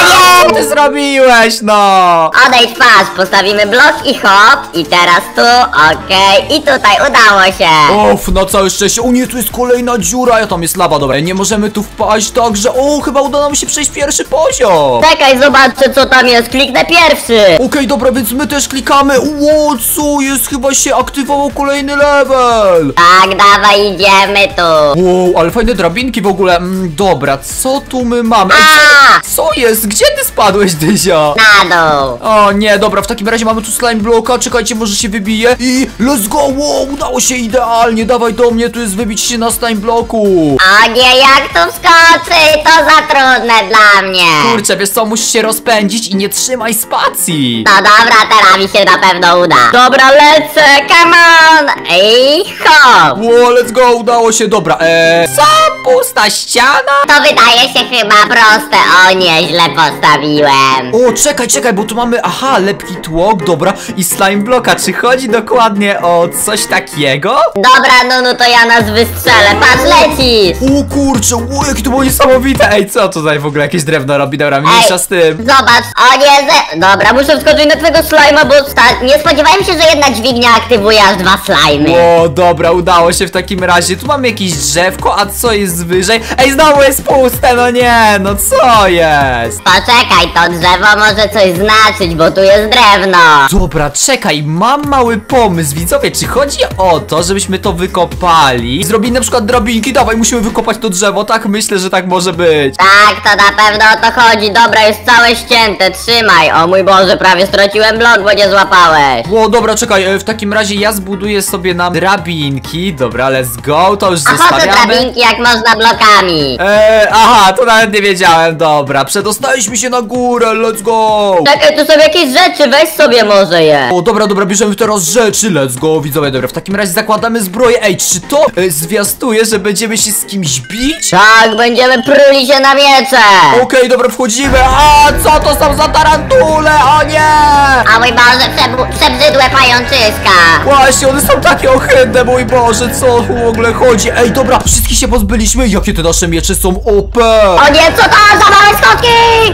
O Co nie! ty zrobiłeś, no? Odejdź, patrz, postawimy blok i hop, i teraz tu, okej, i tutaj udało się! Uff, na całe szczęście. O nie, tu jest kolejna dziura, ja tam jest lawa, dobra, nie możemy tu wpaść, także, o, chyba uda nam się przejść pierwszy poziom. Czekaj, zobaczę co tam jest, kliknę pierwszy! Okej, dobra, więc my też klikamy. Ło, co jest? Chyba się aktywował kolejny level. Tak, dawaj, idziemy tu! Wow, ale fajne drabinki w ogóle. Mm, dobra, co tu my mamy? Ej, A! co, co jest? Gdzie ty spadłeś, Dyzio? Na dół! O nie, dobra, w takim razie mamy tu slime bloka. Czekajcie, może się wybije. I let's go, wow, udało się idealnie. Dawaj do mnie, tu jest wybić się na slime bloku. O nie, jak tu wskoczyć? To za trudne dla mnie! Kurczę, wiesz co, musisz się rozpędzić i nie trzymaj spacji. No dobra, teraz mi się na pewno uda. Dobra, lecę, come on! I hop! Wow, let's go, udało się, dobra. Eee, co? Pusta ściana? To wydaje się chyba proste. O nie, źle postawiłem. O, czekaj, czekaj, bo tu mamy, aha, lepki tłok, dobra, i slime bloka. Czy chodzi dokładnie o coś takiego? Dobra, no no to ja nas wystrzelę. Patrz, lecisz! O kurczę, o, jakie to było niesamowite. Ej, co tutaj w ogóle jakieś drewno robi? Dobra, mniejsza z tym. Zobacz, o nie, ze... Dobra, muszę wskoczyć na twojego slajma, bo sta... nie spodziewałem się, że jedna dźwignia aktywuje aż dwa slajmy. O, dobra, udało się w takim razie. Tu mamy jakieś drzewko, a co jest wyżej? Ej, znowu jest puste, no nie, no co jest? Poczekaj, to drzewo może coś znaczyć, bo tu jest drewno. Dobra, czekaj, mam mały pomysł, widzowie. Czy chodzi o to, żebyśmy to wykopali? Zrobili na przykład drabinki, dawaj, musimy wykopać to drzewo, tak? Myślę, że tak może być. Tak, to na pewno o to chodzi. Dobra, jest całe ścięte, trzymaj. O mój Boże, prawie straciłem blok, bo nie złapałeś. O, dobra, czekaj, e, w takim razie ja zbuduję sobie nam drabinki. Dobra, let's go, to już A po co zostawiamy. drabinki, jak można blokami? Eee, aha, to nawet nie wiedziałem, dobra, przedostaliśmy się na górę, let's go! Czekaj, tu są jakieś rzeczy, weź sobie może je. O, dobra, dobra, bierzemy teraz rzeczy, let's go, widzowie, dobra, w takim razie zakładamy zbroję. Ej, czy to e, zwiastuje, że będziemy się z kimś bić? Tak, będziemy pruli się na miecze. Okej, dobra, wchodzimy, a co to są za tarantule, o nie! A mój Boże, przebu- przebrzydłe pajączyska. Właśnie, one są takie ohydne, mój Boże, co tu w ogóle chodzi? Ej, dobra, wszystkich się pozbyliśmy, jakie te nasze miecze są O P! O nie, co to za małe skoki?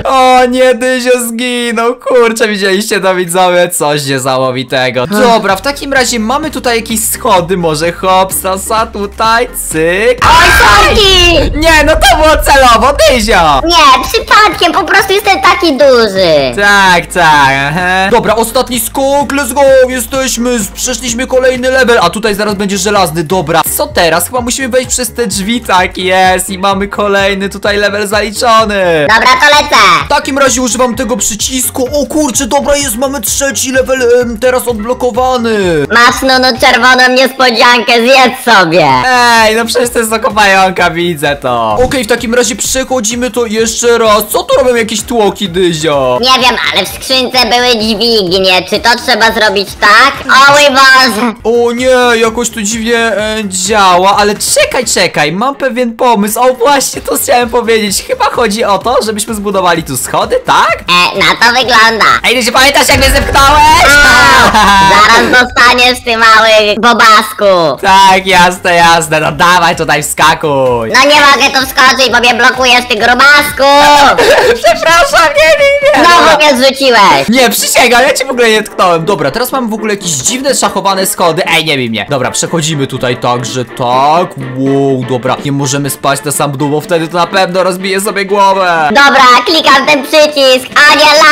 O nie, Dyzio zginął, kurczę, widzieliście to, widzowie, coś niesamowitego. Dobra, w takim razie mamy tutaj jakieś schody, może hop, sasa, tutaj, cyk. Oj, sorki! Nie, no to było celowo, Dyzio! Nie, przypadkiem, po prostu jestem taki duży. Tak, tak, aha. Dobra, ostatni skok, let's go, jesteśmy, przeszliśmy kolejny level, a tutaj zaraz będzie żelazny, dobra. Co teraz? Chyba musimy wejść przez te drzwi, tak jest, i mamy kolejny tutaj level zaliczony. Dobra, to lecę. W takim razie używam tego przycisku, o kurczę, dobra jest, mamy trzeci level, em, teraz odblokowany. Masz no, no czerwoną niespodziankę, zjedz sobie. Ej, no przecież to jest okopająka, widzę to. Okej, w takim razie przechodzimy to jeszcze raz, co tu robią jakieś tłoki, Dyzio? Nie wiem, ale w skrzynce były dźwignie. Czy to trzeba zrobić tak? O mój Boże! O nie, jakoś to dziwnie e, działa, ale czekaj, czekaj, mam pewien pomysł. O właśnie, to chciałem powiedzieć. Chyba chodzi o to, żebyśmy zbudowali tu schody, tak? E, na to wygląda. Ej, ty się pamiętasz, jak mnie zepchnąłeś? A, zaraz dostaniesz, ty mały bobasku. Tak, jasne, jasne, no dawaj tutaj wskakuj. No nie mogę tu wskoczyć, bo mnie blokujesz, ty grubasku. Przepraszam, nie, nie, nie. Znowu mnie zrzuciłeś. Nie, przysięgam, ja cię w ogóle nie tknąłem. Dobra, teraz mamy w ogóle jakieś dziwne szachowane schody. Ej, nie wiem mnie. Dobra, przechodzimy tutaj także tak. Wow, dobra, nie możemy spać na sam dół, bo wtedy to na pewno rozbije sobie głowę. Dobra, klikam ten przycisk. A nie, lawa, klikaj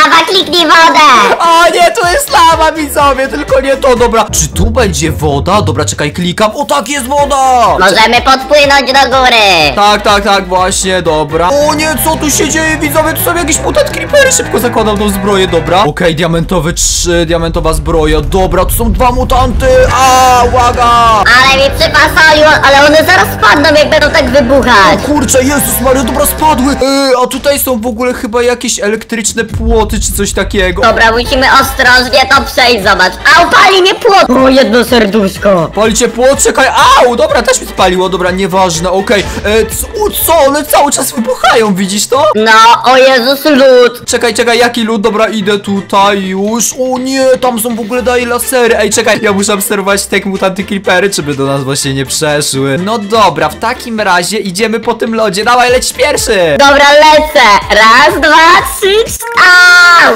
kliknij wodę! O nie, tu jest lawa, widzowie, tylko nie to, dobra. Czy tu będzie woda? Dobra, czekaj, klikam. O tak, jest woda! Możemy podpłynąć do góry! Tak, tak, tak, właśnie, dobra. O nie, co tu się dzieje, widzowie? Tu są jakieś mutant creepery, szybko zakładam tą zbroję, dobra. Okej, okay, diamentowy trzy, diamentowa zbroja, dobra, tu są dwa mutanty. A, uwaga! Ale mi przypasali, ale one zaraz spadną, jak będą tak wybuchać. O kurczę, Jezus Maria, dobra, spadły. Yy, a tutaj są w ogóle chyba jakieś elektryczne płoty, czy coś takiego. Dobra, musimy ostrożnie to przejść, zobacz. Au, pali mnie płot! O, jedno serduszko. Palicie płot, czekaj, au, dobra, też mi spaliło, dobra, nieważne, okej. Okay. Co, co, one cały czas wybuchają, widzisz to? No, o Jezus, lód. Czekaj, czekaj, jaki lód, dobra, idę tutaj już. O nie, tam są w ogóle dalej lasery. Ej, czekaj, ja muszę obserwować te mutanty creepery, czy by do nas właśnie nie przeszły. No dobra, w takim razie idziemy po tym lodzie, dawaj, leć pierwszy. Dobra, lecę. Raz, dwa, trzy, au!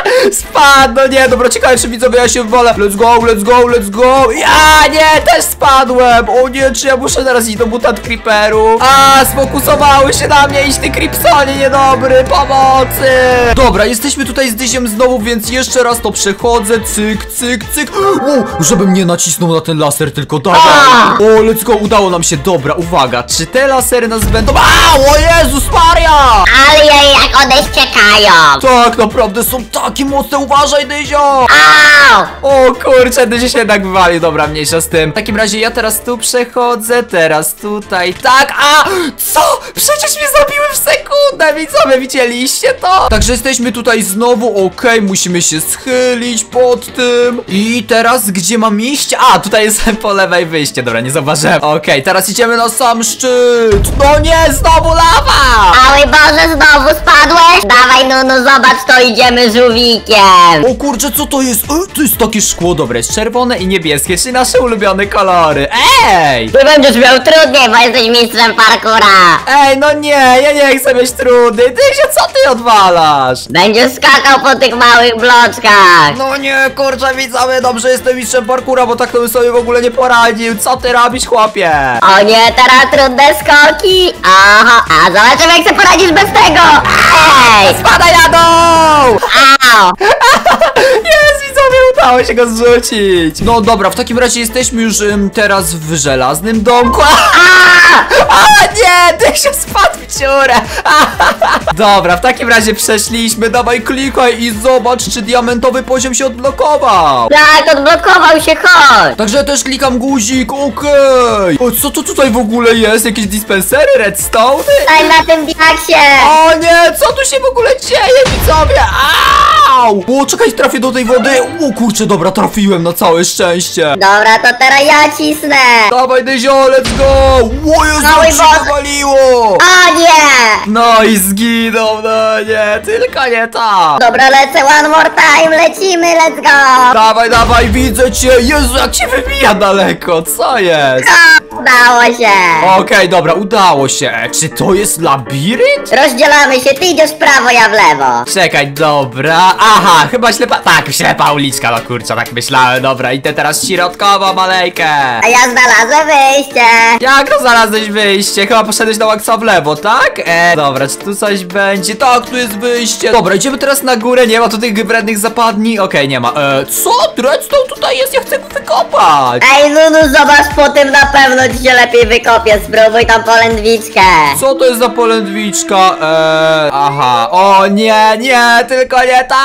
Spadł, no nie, dobra, ciekawe, czy widzowie, ja się wolę. Let's go, let's go, let's go. Ja, nie, też spadłem. O nie, czy ja muszę teraz iść do mutant creeperów? A, sfokusowały się na mnie, iść ty creepsonie niedobry, pomocy. Dobra, jesteśmy tutaj z Dyziem znowu, więc jeszcze raz to przechodzę, cyk, cyk, cyk. O, żebym nie nacisnął na ten laser, tylko dawaj. O, let's go, udało nam się, dobra, uwaga, czy te lasery nas będą... A, o Jezus Maria! Ale jak one ściekają. Tak, naprawdę są takie mocne, uważaj, Dyzio! Au! O kurczę, Dyzio się jednak wywalił, dobra, mniejsza z tym. W takim razie ja teraz tu przechodzę, teraz tutaj, tak, a! Co? Przecież mnie zabiły w sekundę, widzowie, widzieliście to? Także jesteśmy tutaj znowu, okej, okay, musimy się schylić pod tym. I teraz, gdzie mam iść? A, tutaj jest po lewej wyjście, dobra, nie zauważyłem. Okej, okay, teraz idziemy na sam szczyt. No nie, znowu lawa! Oj Boże, znowu spadłeś? Dawaj, Nunu, zobacz, to idziemy żółwikiem. O kurczę, co to jest? E, to jest takie szkło, dobre, jest czerwone i niebieskie, czyli nasze ulubione kolory. Ej! Ty będziesz miał trudniej, bo jesteś mistrzem parkura. Ej, no nie, ja nie chcę mieć trudy. Dyzio, co ty odwalasz? Będziesz skakał po tych małych bloczkach. No nie, kurczę, widzowie, dobrze jestem mistrzem parkura, bo tak to bym sobie w ogóle nie poradził. Co ty robisz, chłopie? O nie, teraz trudne skoki. Aha, a zobaczymy, jak sobie poradzisz bez tego. Ej! Spadaj na dół! Au! Jest, widzowie, udało się go zrzucić. No dobra, w takim razie jesteśmy już ym, teraz w żelaznym domku. A, a nie, Dyzio spadł w dziurę. Dobra, w takim razie przeszliśmy, dawaj klikaj i zobacz, czy diamentowy poziom się odblokował. Tak, odblokował się, chodź. Także ja też klikam guzik, okej. Okay. Co to tutaj w ogóle jest? Jakieś dispensery, redstone? Daj na tym diaksie. O nie, co tu się w ogóle dzieje, widzowie? Au! O, czekaj, trafię do tej wody. O kurczę, dobra, trafiłem na całe szczęście. Dobra, to teraz ja cisnę. Dawaj, Dyzio, let's go! O Jezu, Mały jak się Boże. wywaliło! O nie! No i zginął, no nie, tylko nie to. Dobra, lecę, one more time, lecimy, let's go. Dawaj, dawaj, widzę cię. Jezu, jak cię wybija daleko, co jest? O, udało się. Okej, okay, dobra, udało się. Czy to jest labirynt? Rozdzielamy się, ty idziesz w prawo, ja w lewo. Czekaj, dobra. Aha, chyba ślepa. Tak, ślepa uliczka, no kurczę, tak myślałem. Dobra, idę teraz środkowo, malejkę. A ja znalazłem wyjście. Jak to znalazłeś wyjście? Chyba poszedłeś na Maxa w lewo, tak? E, dobra, czy tu coś będzie? Tak, tu jest wyjście. Dobra, idziemy teraz na górę. Nie ma tu tych wrednych zapadni. Okej, okay, nie ma. E, co? Redstone tutaj jest, ja chcę go wykopać. Ej, Nunu, zobacz, po tym na pewno ci się lepiej wykopie. Spróbuj tą polędwiczkę. Co to jest za polędwiczka? Eee, aha, o nie, nie, tylko nie ta!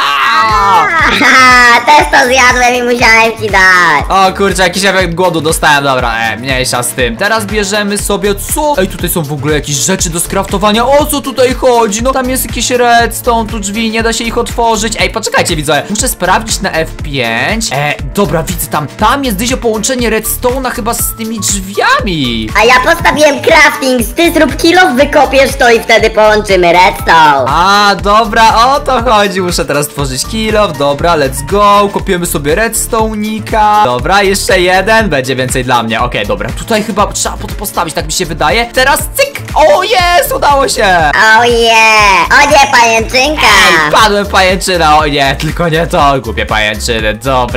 Haha, też to zjadłem i musiałem ci dać. O kurczę, jakiś efekt głodu dostałem, dobra, e, mniejsza z tym. Teraz bierzemy sobie, co? Ej, tutaj są w ogóle jakieś rzeczy do skraftowania, o co tutaj chodzi? No tam jest jakiś redstone, tu drzwi, nie da się ich otworzyć. Ej, poczekajcie, widzowie, muszę sprawdzić na F pięć. E, dobra, widzę tam, tam jest Dyzio połączenie redstone'a chyba z tymi drzwiami. A ja postawiłem crafting, ty zrób kill off, wykopiesz to i wtedy połączymy redstone. A, dobra, o to chodzi. Muszę teraz tworzyć kill off. Dobra, let's go. Kopiemy sobie redstone'ika. Dobra, jeszcze jeden. Będzie więcej dla mnie. Okej, okay, dobra. Tutaj chyba trzeba to postawić, tak mi się wydaje. Teraz cyk. O, jest, udało się. O yeah. O nie, pajęczynka. Ej, padłem pajęczyna. O nie, tylko nie to. Głupie pajęczyny. Dobra, co wy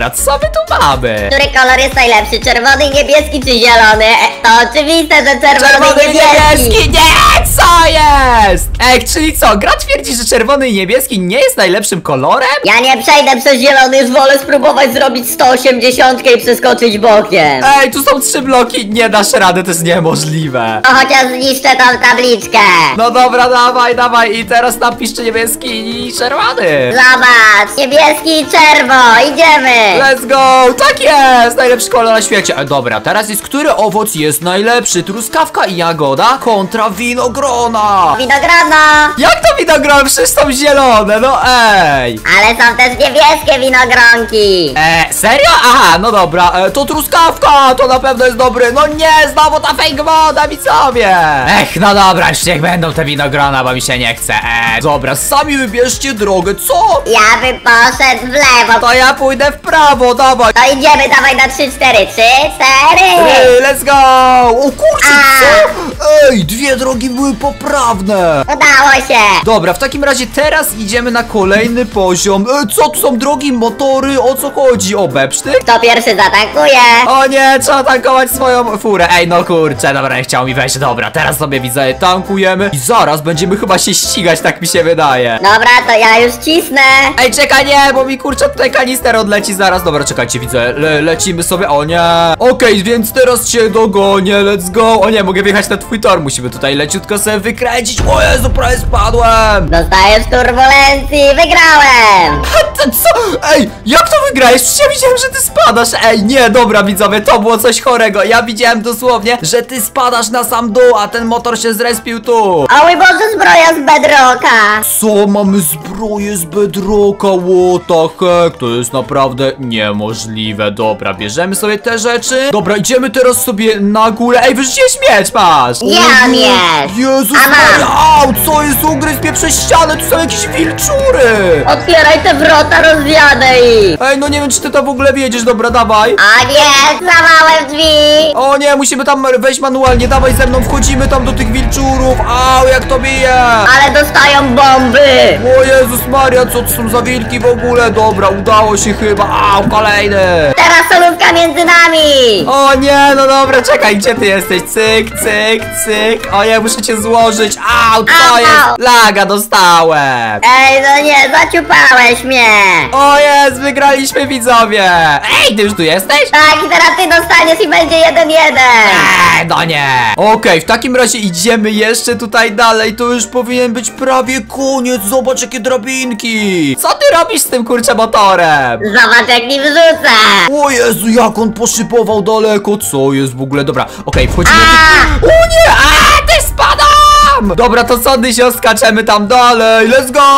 tu mamy? Który kolor jest najlepszy? Czerwony, niebieski czy zielony? E, To oczywiste, że czerwony, Czerwony i niebieski. niebieski, nie! Co jest? Ej, czyli co? Gra twierdzi, że czerwony i niebieski nie jest najlepszym kolorem? Ja nie przejdę przez zielony, już wolę spróbować zrobić sto osiemdziesiąt i przeskoczyć bokiem. Ej, tu są trzy bloki, nie dasz rady, to jest niemożliwe. No chociaż zniszczę tą tabliczkę. No dobra, dawaj, dawaj i teraz napisz czy niebieski i czerwony. Zobacz, niebieski i czerwo, idziemy. Let's go! Tak jest! Najlepszy kolor na świecie. E, dobra, teraz jest, który owoc jest najlepszy? Truskawka i jagoda kontra winogrona. Winogrona. Jak to winogrona? Przecież są zielone, no ej! Ale są też niebieskie winogronki. E, serio? Aha, no dobra, e, to truskawka, to na pewno jest dobry. No nie, znowu ta fake woda, widzowie. Ech, no dobra, już niech będą te winogrona, bo mi się nie chce. E, dobra, sami wybierzcie drogę, co? Ja bym poszedł w lewo. To ja pójdę w prawo, dawaj. To idziemy, dawaj na trzy, cztery, trzy, cztery. Ej, let's go! O kurczę, A. co? Ej, dwie drogi były poprawne. Udało się. Dobra, w takim razie teraz idziemy na kolejny poziom. E, co tu są drogi, motory? O co chodzi? O bepsztyk? Kto pierwszy zatankuje? O nie, trzeba tankować swoją furę. Ej, no kurczę, dobra, nie chciał mi wejść. Dobra, teraz sobie widzę, tankujemy i zaraz będziemy chyba się ścigać, tak mi się wydaje. Dobra, to ja już cisnę. Ej, czekaj, nie, bo mi kurczę tutaj kanister odleci zaraz. Dobra, czekajcie, widzę, Le lecimy sobie, o nie. Okej, więc teraz cię dogonię, let's go. O nie, mogę wjechać na twój tor, musimy tutaj leciutko sobie wykręcić. O Jezu, prawie spadłem. Dostajesz turbulencji, wygrałem. A ty co? Ej, jak to wygrałeś? Przecież ja widziałem, że ty spadasz. Ej, nie, dobra widzowie, to było coś chorego. Ja widziałem dosłownie, że ty spadasz na sam dół, a ten motor się zrespił tu. O mój Boże, zbroja z bedrocka. Co? Mamy zbroję z bedrocka, what the heck? To jest naprawdę niemożliwe. Dobra, bierzemy sobie te rzeczy. Dobra, idziemy teraz sobie na górę. Ej, wyrzuciłeś miecz, masz. Nie O mam miecz. Jezus A mam. Maria, au, co jest? Ugryzł mnie przez ścianę, tu są jakieś wilczury. Otwieraj te wrota, rozwiadę ich. Ej, no nie wiem, czy ty to w ogóle wiedziesz, dobra, dawaj. A nie, złamałem drzwi. O nie, musimy tam wejść manualnie, dawaj ze mną, wchodzimy tam do tych wilczurów. Au, jak to bije. Ale dostają bomby. O Jezus Maria, co to są za wilki w ogóle? Dobra, udało się chyba. Au, kolejny. Teraz solówka między nami. O nie, no dobra, czekaj, gdzie ty jesteś? Cyk, cyk, cyk. O nie, muszę cię złożyć. Au, co Au, jest? au. Laga dostałem. Ej, no nie, zaciupałeś mnie. O jest, wygraliśmy widzowie. Ej, ty już tu jesteś? Tak, i teraz ty dostaniesz i będzie jeden jeden. Eee, no nie. Okej, w takim razie idziemy jeszcze tutaj dalej. To już powinien być prawie koniec. Zobacz, jakie drabinki. Co ty robisz z tym kurczę motorem? Zobacz, jak mi wrzucę. O Jezu, jak on poszybował daleko. Co jest w ogóle? Dobra, okej, wchodzimy. A! O nie, a ty spadam. Dobra, to co, Dysio, skaczemy tam dalej. Let's go.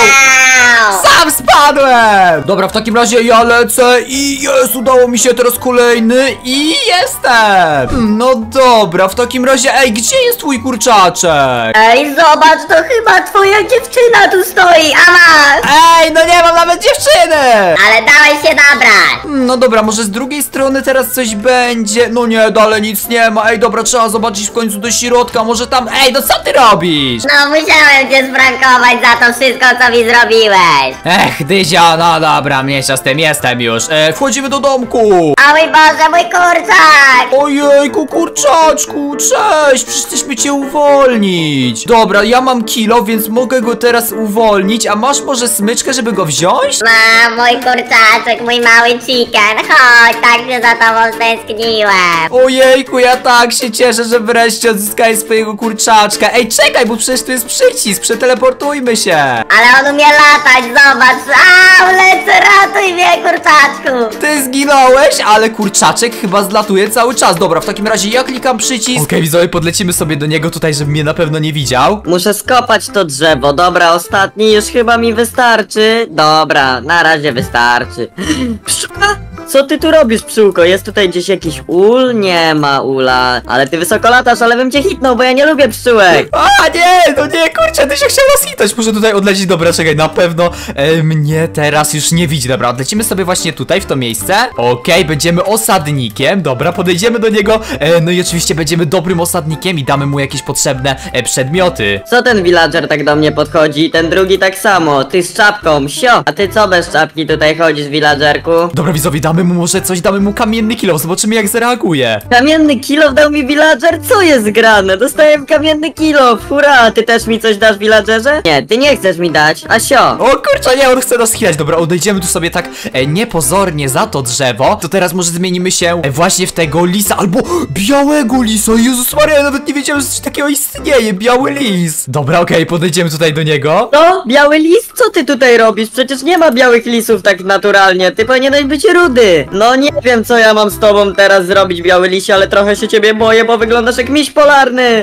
Au. Sam spadłem! Dobra, w takim razie ja lecę i jest, udało mi się teraz kolejny i jestem! Hmm, No dobra, w takim razie, ej, gdzie jest twój kurczaczek? Ej, zobacz, to chyba twoja dziewczyna tu stoi, a masz. Ej, no nie mam nawet dziewczyny! Ale dałeś się nabrać. Hmm, No dobra, może z drugiej strony teraz coś będzie. No nie, dalej nic nie ma. Ej, dobra, trzeba zobaczyć w końcu do środka, może tam... Ej, no co ty robisz? No musiałem cię sprankować za to wszystko, co mi zrobiłeś. Ech, Dyzio, no dobra, mniejsza z tym, jestem już. E, wchodzimy do domku. O mój Boże, mój kurczak. Ojejku, kurczaczku, cześć, przecież chcesz cię uwolnić. Dobra, ja mam kilo, więc mogę go teraz uwolnić, a masz może smyczkę, żeby go wziąć? Mam mój kurczaczek, mój mały chicken. Chodź, tak się za tobą stęskniłem. Ojejku, ja tak się cieszę, że wreszcie odzyskałeś swojego kurczaczka. Ej, czekaj, bo przecież tu jest przycisk, przeteleportujmy się. Ale on umie latać, zobacz. Au, lecę, ratuj mnie, kurczaczku. Ty zginąłeś, ale kurczaczek chyba zlatuje cały czas. Dobra, w takim razie ja klikam przycisk. Okej, widzowie, podlecimy sobie do niego tutaj, żeby mnie na pewno nie widział. Muszę skopać to drzewo. Dobra, ostatni już chyba mi wystarczy. Dobra, na razie wystarczy. Pszczółka? Co ty tu robisz, pszczółko? Jest tutaj gdzieś jakiś ul? Nie ma ula. Ale ty wysoko latasz, ale bym cię hitnął, bo ja nie lubię pszczółek. A nie, no nie, kurczę, ty się chciał nas hitać. Muszę tutaj odlecieć, dobra, czekaj, na pewno e, mnie teraz już nie widzi. Dobra, odlecimy sobie właśnie tutaj, w to miejsce. Okej, będziemy osadnikiem, dobra, podejdziemy do niego. e, No i oczywiście będziemy dobrym osadnikiem i damy mu jakieś potrzebne e, przedmioty. Co ten villager tak do mnie podchodzi? Ten drugi tak samo. Ty z czapką, sio. A ty co bez czapki tutaj chodzisz, villagerku? Dobra, widzowie, damy Damy mu może coś, damy mu kamienny kilo, zobaczymy jak zareaguje. Kamienny kilof dał mi villager? Co jest grane? Dostałem kamienny kilof, hurra! Ty też mi coś dasz, villagerze? Nie, ty nie chcesz mi dać, Asio. O kurczę, nie, on chce nas chwilać. Dobra, odejdziemy tu sobie tak e, niepozornie za to drzewo. To teraz może zmienimy się e, właśnie w tego lisa, albo białego lisa. Jezus Maria, ja nawet nie wiedziałem, że coś takiego istnieje, biały lis. Dobra, okej, podejdziemy tutaj do niego. No, biały lis? Co ty tutaj robisz? Przecież nie ma białych lisów tak naturalnie, ty powinieneś być rudy. No nie wiem, co ja mam z tobą teraz zrobić, biały lisie, ale trochę się ciebie boję, bo wyglądasz jak miś polarny.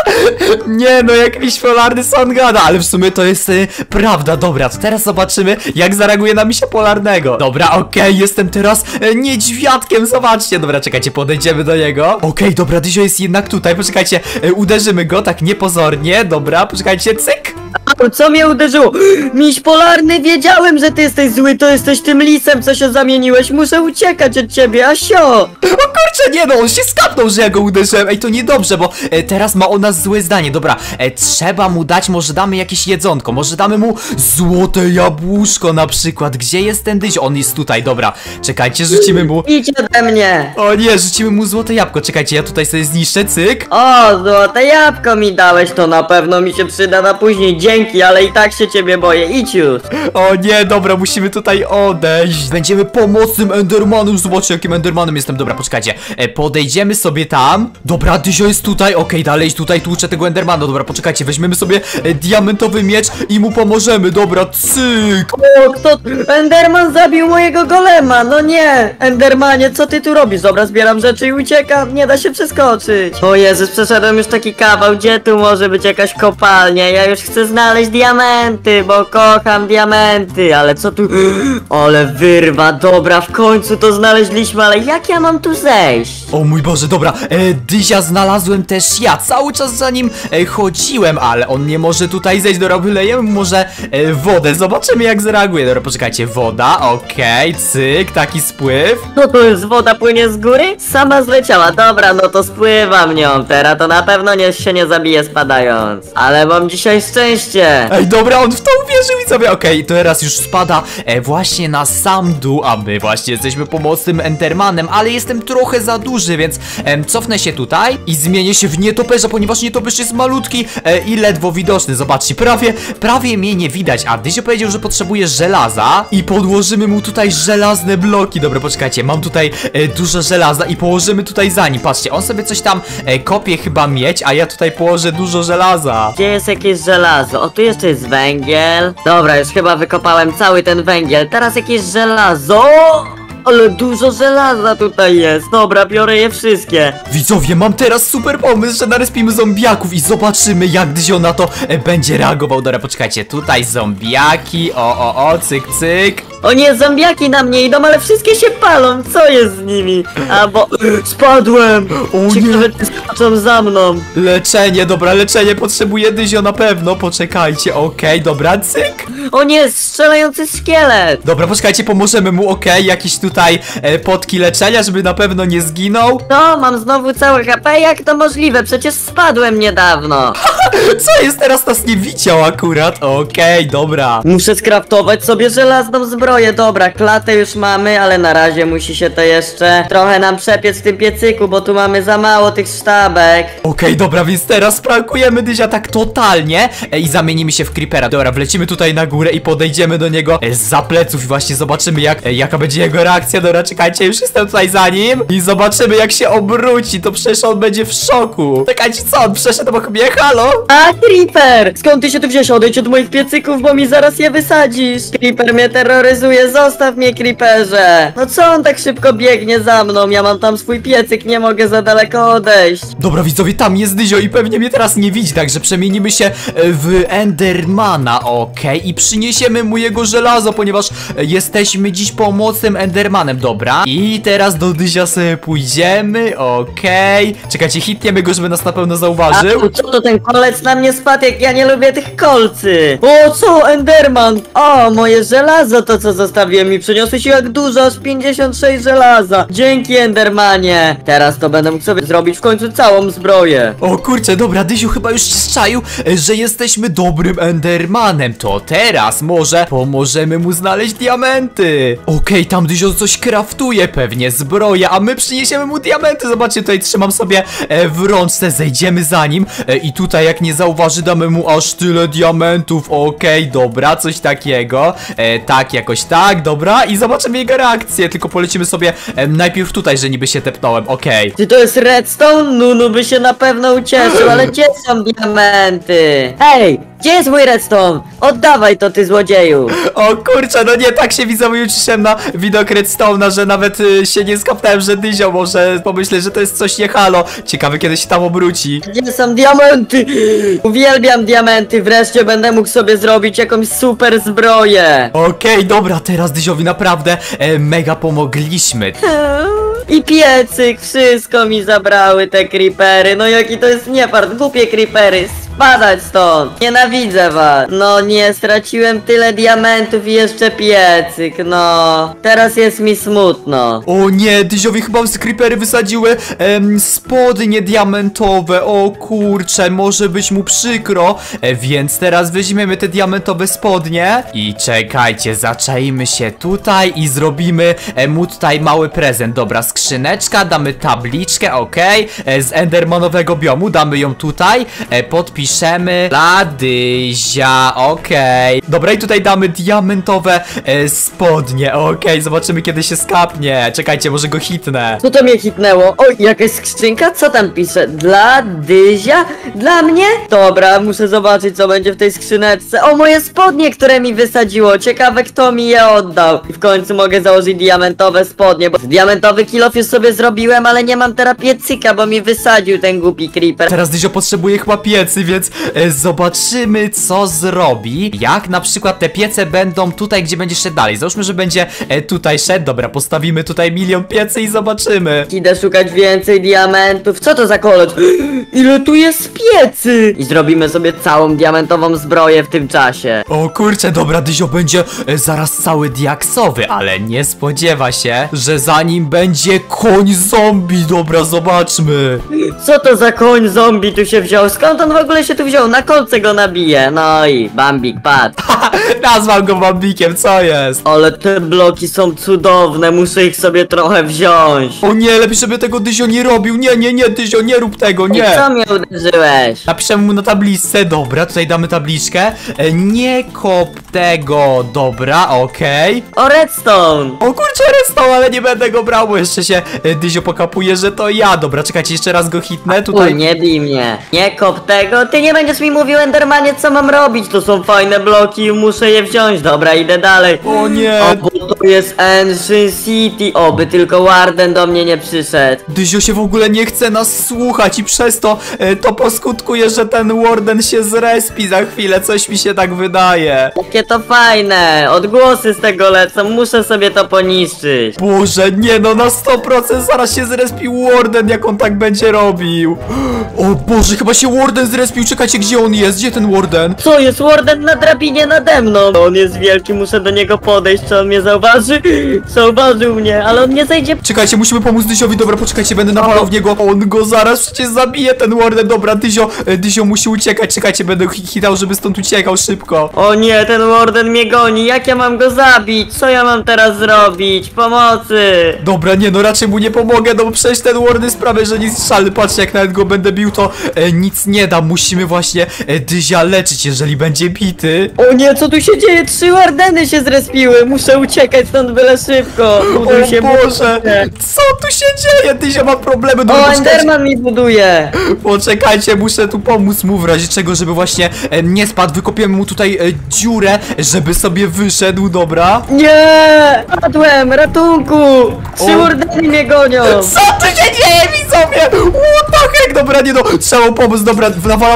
Nie no, jakiś polarny son gada, ale w sumie to jest y, prawda. Dobra, to teraz zobaczymy jak zareaguje na misia polarnego. Dobra, okej, jestem teraz y, niedźwiadkiem, zobaczcie. Dobra, czekajcie, podejdziemy do niego. Okej, dobra, Dyzio jest jednak tutaj, poczekajcie, y, uderzymy go tak niepozornie. Dobra, poczekajcie, cyk. Au, co mnie uderzyło? Miś polarny, wiedziałem, że ty jesteś zły, to jesteś tym lisem, co się zamieniłeś. Muszę uciekać od ciebie, Asio. O kurczę, nie no, on się skapnął, że ja go uderzyłem. Ej, to niedobrze, bo e, teraz ma o nas złe zdanie. Dobra, e, trzeba mu dać, może damy jakieś jedzonko, może damy mu złote jabłuszko na przykład. Gdzie jest ten Dyzio? On jest tutaj, dobra. Czekajcie, rzucimy mu... Idź ode mnie. O nie, rzucimy mu złote jabłko. Czekajcie, ja tutaj sobie zniszczę, cyk. O, złote jabłko mi dałeś, to na pewno mi się przyda na później. Dzięki, ale i tak się ciebie boję, idź już. O nie, dobra, musimy tutaj odejść. Będziemy pomocnym Endermanem. Zobaczcie, jakim Endermanem jestem. Dobra, poczekajcie. E, podejdziemy sobie tam. Dobra, Dyzio jest tutaj. Okej, dalej tutaj tłuczę tego Endermana. Dobra, poczekajcie, weźmiemy sobie e, diamentowy miecz i mu pomożemy. Dobra, cyk. O, kto... Enderman zabił mojego golema, no nie. Endermanie, co ty tu robisz? Dobra, zbieram rzeczy i uciekam, nie da się przeskoczyć. O Jezus, przeszedłem już taki kawał, gdzie tu może być jakaś kopalnia? Ja już chcę znaleźć diamenty, bo kocham diamenty, ale co tu... Ale wyrwa, dobra, w końcu to znaleźliśmy, ale jak ja mam tu zejść? O mój Boże, dobra, e, Dyzia znalazłem też ja. Cały czas za nim e, chodziłem, ale on nie może tutaj zejść. Dobra, wylejemy mu może e, wodę. Zobaczymy jak zareaguje. Dobra, poczekajcie, woda, okej, cyk, taki spływ. No to już woda płynie z góry? Sama zleciała, dobra, no to spływam nią teraz, to na pewno nie, się nie zabije spadając. Ale mam dzisiaj szczęście. Ej, dobra, on w to uwierzył i sobie, okej, to teraz już spada e, właśnie na sam dół, a my właśnie jesteśmy pomocnym Endermanem, ale jestem trochę za duży, więc e, cofnę się tutaj i zmienię się w nietoperza, ponieważ nietoperz jest malutki e, i ledwo widoczny. Zobaczcie, prawie, prawie mnie nie widać, a Dyzio powiedział, że potrzebuje żelaza i podłożymy mu tutaj żelazne bloki. Dobra, poczekajcie, mam tutaj e, dużo żelaza i położymy tutaj za nim. Patrzcie, on sobie coś tam e, kopie chyba miedź, a ja tutaj położę dużo żelaza. Gdzie jest jakieś żelazo? O, tu jeszcze jest węgiel. Dobra, już chyba wykopałem cały ten węgiel. Teraz jakieś żelazo. Ale dużo żelaza tutaj jest. Dobra, biorę je wszystkie. Widzowie, mam teraz super pomysł, że narespimy zombiaków i zobaczymy jak Dyzio na to e, będzie reagował. Dobra, poczekajcie, tutaj zombiaki, o, o, o, cyk, cyk. O nie, zombiaki na mnie idą, ale wszystkie się palą. Co jest z nimi? A bo... Spadłem. O Ciekawe, nie. czy skaczą za mną. Leczenie, dobra, leczenie potrzebuje Dyzio na pewno, poczekajcie, okej, dobra, cyk. O nie, strzelający szkielet. Dobra, poczekajcie, pomożemy mu, okej, jakieś tutaj e, potki leczenia, żeby na pewno nie zginął. No, mam znowu całe H P, jak to możliwe? Przecież spadłem niedawno. Co jest, teraz nas nie widział akurat, okej, dobra. Muszę skraftować sobie żelazną zbroję. Dobra, klatę już mamy, ale na razie musi się to jeszcze trochę nam przepiec w tym piecyku, bo tu mamy za mało tych sztabek. Okej, dobra, więc teraz sprankujemy Dyzia tak totalnie e, i zamienimy się w creepera. Dobra, wlecimy tutaj na górę i podejdziemy do niego e, zza pleców i właśnie zobaczymy jak, e, jaka będzie jego reakcja. Dobra, czekajcie, już jestem tutaj za nim i zobaczymy jak się obróci, to przecież on będzie w szoku. Czekajcie, co, on przeszedł obok mnie, halo? A, Creeper! Skąd ty się tu wziąłeś? Odejdź od moich piecyków, bo mi zaraz je wysadzisz. Creeper mnie terroryzuje, zostaw mnie, Creeperze. No co on tak szybko biegnie za mną? Ja mam tam swój piecyk, nie mogę za daleko odejść. Dobra, widzowie, tam jest Dyzio i pewnie mnie teraz nie widzi, także przemienimy się e, w Endermana, okej, i przyniesiemy mu jego żelazo, ponieważ e, jesteśmy dziś pomocnym Endermanem, dobra. I teraz do Dyzia sobie pójdziemy, okej. Czekajcie, hitniemy go, żeby nas na pewno zauważył. A co to ten kolec na mnie spadł, jak ja nie lubię tych kolcy? O, co, Enderman? O, moje żelazo to co co zostawiłem mi przyniosłeś jak dużo, aż pięćdziesiąt sześć żelaza. Dzięki, Endermanie. Teraz to będę mógł sobie zrobić w końcu całą zbroję. O kurczę, dobra, Dyziu chyba już strzaił, że jesteśmy dobrym Endermanem. To teraz może pomożemy mu znaleźć diamenty. Okej, okay, tam Dyzio coś kraftuje, pewnie zbroję, a my przyniesiemy mu diamenty. Zobaczcie, tutaj trzymam sobie e, w rączce, zejdziemy za nim e, i tutaj jak nie zauważy, damy mu aż tyle diamentów. Okej, okay, dobra, coś takiego. E, tak, jakoś tak, dobra, i zobaczymy jego reakcję. Tylko polecimy sobie e, najpierw tutaj, że niby się tepnąłem, okej. Okay. Czy to jest redstone? Nunu by się na pewno ucieszył, ale gdzie są diamenty? Hej, gdzie jest mój redstone? Oddawaj to, ty złodzieju. O kurczę, no nie, tak się widzowie uciszyłem na widok redstone'a, że nawet y, się nie skapnąłem, że Dyzio może pomyśleć, że to jest coś nie halo. Ciekawe, kiedy się tam obróci. Gdzie są diamenty? Uwielbiam diamenty, wreszcie będę mógł sobie zrobić jakąś super zbroję. Okej, okay, dobra, teraz Dyziowi naprawdę e, mega pomogliśmy. I piecyk, wszystko mi zabrały te creepery. No jaki to jest niefart, głupie creepery. Spadać stąd, nienawidzę was. No nie, straciłem tyle diamentów i jeszcze piecyk, no. Teraz jest mi smutno. O nie, Dyziowi chyba z creepery wysadziły em, spodnie diamentowe. O kurczę, może być mu przykro, e, więc teraz weźmiemy te diamentowe spodnie i czekajcie, zaczaimy się tutaj i zrobimy e, mu tutaj mały prezent. Dobra, skrzyneczka, damy tabliczkę, okej, okay. Z endermanowego biomu, damy ją tutaj, e, podpiszemy dla Dyzia, okej. Okay. Dobra, i tutaj damy diamentowe e, spodnie, okej, okay. Zobaczymy, kiedy się skapnie. Czekajcie, może go hitnę. Co to mnie hitnęło? Oj, jakaś skrzynka? Co tam pisze? Dla Dyzia? Dla mnie? Dobra, muszę zobaczyć, co będzie w tej skrzyneczce. O, moje spodnie, które mi wysadziło. Ciekawe, kto mi je oddał. I w końcu mogę założyć diamentowe spodnie, bo diamentowy kilof już sobie zrobiłem, ale nie mam teraz piecyka, bo mi wysadził ten głupi creeper. Teraz Dyzio potrzebuje chyba piecy, więc e, zobaczymy, co zrobi. Jak na przykład te piece będą tutaj, gdzie będzie szedł dalej. Załóżmy, że będzie e, tutaj szedł. Dobra, postawimy tutaj milion piecy i zobaczymy. Idę szukać więcej diamentów. Co to za kolor? Ile tu jest piecy? I zrobimy sobie całą diamentową zbroję w tym czasie. O kurczę, dobra, Dyzio będzie e, zaraz cały diaksowy, ale nie spodziewa się, że za nim będzie koń zombie. Dobra, zobaczmy. Co to za koń zombie tu się wziął? Skąd on w ogóle się tu wziął? Na kolce go nabiję. No i Bambik padł. Nazwał go Bambikiem, co jest? Ale te bloki są cudowne, muszę ich sobie trochę wziąć. O nie, lepiej żeby tego Dyzio nie robił. Nie, nie, nie, Dyzio, nie rób tego, nie. I co mnie uderzyłeś? Napiszemy mu na tabliczce, dobra, tutaj damy tabliczkę. E, nie kop tego, dobra, okej. O, redstone. O kurczę, redstone, ale nie będę go brał, bo jeszcze się e, Dyzio pokapuje, że to ja. Dobra, czekajcie, jeszcze raz go hitnę tutaj. Uj, nie bij mnie. Nie kop tego, ty nie będziesz mi mówił, Endermanie, co mam robić. To są fajne bloki, muszę je wziąć. Dobra, idę dalej. O nie. O, bo to jest Ancient City. Oby tylko Warden do mnie nie przyszedł. Dyzio się w ogóle nie chce nas słuchać i przez to e, to poskutkuje, że ten Warden się zrespi za chwilę. Coś mi się tak wydaje. Jakie to fajne. Odgłosy z tego lecą, muszę sobie to poniszczyć. Boże, nie no, na sto procent zaraz się zrespił Warden, jak on tak będzie robił. O Boże, chyba się Warden zrespił. Czekajcie, gdzie on jest? Gdzie ten Warden? Co jest? Warden na drabinie nade mną. On jest wielki, muszę do niego podejść. Czy on mnie zauważy? Zauważył mnie, ale on nie zejdzie. Czekajcie, musimy pomóc Dyziowi. Dobra, poczekajcie, będę nawalał w niego. On go zaraz przecież zabije, ten Warden. Dobra, Dyzio, e, Dyzio musi uciekać. Czekajcie, będę hitał, żeby stąd uciekał szybko. O nie, ten Warden mnie goni. Jak ja mam go zabić? Co ja mam teraz zrobić? Pomocy. Dobra, nie no, raczej mu nie pomogę, no bo przecież ten Warden sprawia, że nic szalny. Patrzcie, jak nawet go będę bił, to e, nic nie da. Musimy właśnie e, Dyzia leczyć, jeżeli będzie bity. O nie, co tu się dzieje? Trzy Wardeny się zrespiły. Muszę uciekać stąd byle szybko. Buduj O się, Boże, buduj się. co tu się dzieje? Dyzio ma problemy. O, Dobra, poczekajcie. Enderman mi buduje. Poczekajcie, muszę tu pomóc mu w razie czego, żeby właśnie e, nie spadł. Wykopiemy mu tutaj e, dziurę, żeby sobie wyszedł, dobra? Nie! Padłem! Ratunku! Trzy O. Wardeny mnie gonią! Co tu się dzieje, widzowie? What the heck? Dobra, nie no, trzeba mu pomóc, dobra, nawalam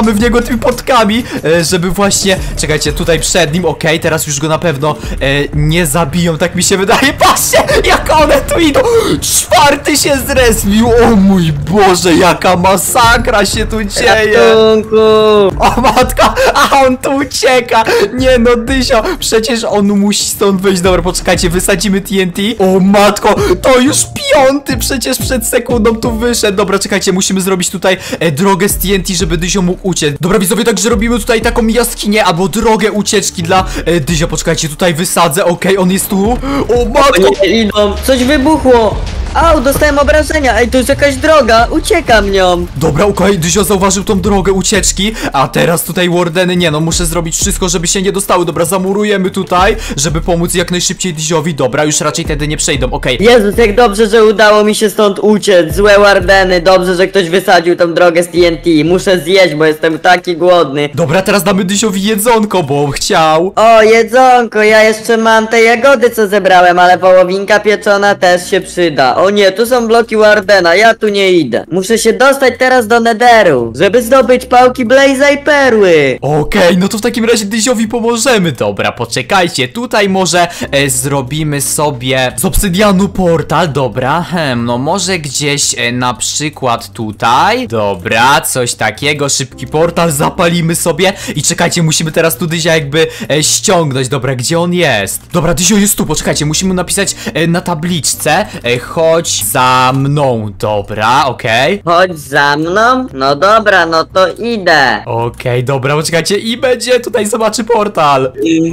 strzelamy w niego tymi potkami, e, żeby właśnie, czekajcie, tutaj przed nim, okej, okay, teraz już go na pewno e, nie zabiją, tak mi się wydaje. Patrzcie, jak one tu idą. Czwarty się zrespił, o mój Boże, jaka masakra się tu dzieje. Ratunku! O matka, a on tu ucieka. Nie no, Dysio, przecież on musi stąd wyjść. Dobra, poczekajcie, wysadzimy T N T. O matko, to już piąty przecież przed sekundą tu wyszedł. Dobra, czekajcie, musimy zrobić tutaj e, drogę z T N T, żeby Dysio mógł uciec. Dobra, widzowie, także robimy tutaj taką jaskinię albo drogę ucieczki dla e, Dysio. Poczekajcie, tutaj wysadzę, okej, okay, on jest tu. O matko. Oni idą, coś wybuchło. Au, dostałem obrażenia. Ej, to jest jakaś droga, uciekam nią. Dobra, okej, okay, Dysio zauważył tą drogę ucieczki, a teraz tutaj wardeny, nie no, muszę zrobić wszystko, żeby się nie dostały. Dobra, zamurujemy tutaj, żeby pomóc jak najszybciej Dysiowi. Dobra, już raczej tedy nie przejdą, okej. Okay. Jezus, jak dobrze, że udało mi się stąd uciec. Złe wardeny, dobrze, że ktoś wysadził tą drogę z T N T. Muszę zjeść, bo jestem taki głodny. Dobra, teraz damy Dysiowi jedzonko, bo chciał. O, jedzonko, ja jeszcze mam te jagody, co zebrałem, ale wołowinka pieczona też się przyda. O nie, tu są bloki wardena, ja tu nie idę. Muszę się dostać teraz do Netheru, żeby zdobyć pałki Blaze'a i perły. Okej, okay, no to w takim razie Dysiowi pomożemy. Dobra, poczekajcie, tutaj może e, zrobimy sobie z obsydianu portal. Dobra, hem, no może gdzieś e, na przykład tutaj. Dobra, coś takiego, szybki portal, zapalimy sobie. I czekajcie, musimy teraz tu Dysia jakby e, ściągnąć. Dobra, gdzie on jest? Dobra, Dysio jest tu, poczekajcie, musimy napisać e, na tabliczce e, chodź za mną, dobra, okej. Okay. Chodź za mną? No dobra, no to idę. Okej, okay, dobra, poczekajcie i będzie tutaj, zobaczy portal.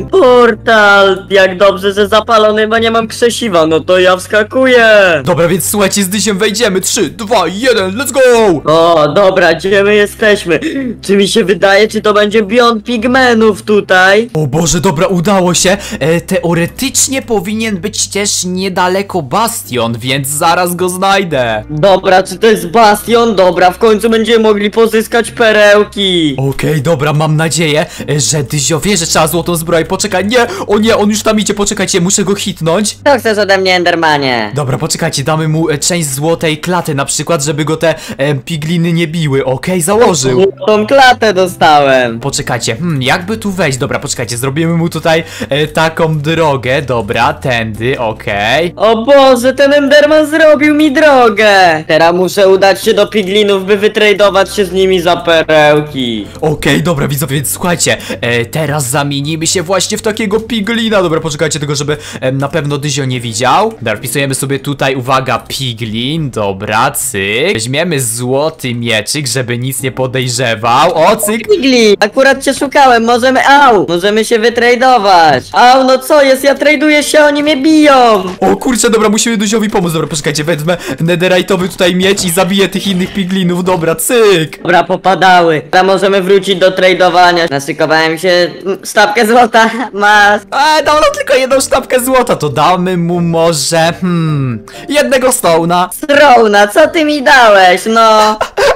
Portal, jak dobrze, że zapalony, bo nie mam krzesiwa, no to ja wskakuję. Dobra, więc słuchajcie, z Dysiem wejdziemy, trzy, dwa, jeden, let's go! O, dobra, gdzie my jesteśmy? Czy mi się wydaje, czy to będzie Beyond Pigmenów tutaj? O Boże, dobra, udało się. E, teoretycznie powinien być też niedaleko Bastion, więc zaraz go znajdę. Dobra, czy to jest Bastion? Dobra, w końcu będziemy mogli pozyskać perełki. Okej, okay, dobra, mam nadzieję, że Dysio wie, że trzeba złotą zbroję. Poczekaj, nie, o nie, on już tam idzie, poczekajcie, muszę go hitnąć. Co chcesz ode mnie, Endermanie? Dobra, poczekajcie, damy mu e, część złotej klaty na przykład, żeby go te e, pigliny nie biły. Okej, okay, założył. Tą klatę dostałem. Poczekajcie, hmm, jakby tu wejść? Dobra, poczekajcie, zrobimy mu tutaj e, taką drogę. Dobra, tędy, okej. Okay. O Boże, ten Enderman zrobił mi drogę. Teraz muszę udać się do piglinów, by wytradować się z nimi za perełki. Okej, okay, dobra, widzowie, więc słuchajcie, e, teraz zamienimy się właśnie w takiego piglina. Dobra, poczekajcie tylko, żeby e, na pewno Dysio nie widział. Dobra, wpisujemy sobie tutaj, uwaga, piglin. Dobra, cyk. Weźmiemy złoty mieczyk, żeby nic nie podejrzewał. O, cyk. Piglin, akurat cię szukałem, możemy, au, możemy się wytradować. Au, no co jest, ja traduję się, oni mnie biją. O kurczę, dobra, musimy Dysiowi pomóc. Dobra, poczekajcie, wezmę netherite'owy tutaj miecz i zabiję tych innych piglinów. Dobra, cyk. Dobra, popadały. Teraz możemy wrócić do tradowania. Naszykowałem się, sztabkę złota, masz. Eee, dał nam tylko jedną sztabkę złota, to damy mu może, hmm, jednego stone'a. Strona, co ty mi dałeś, no.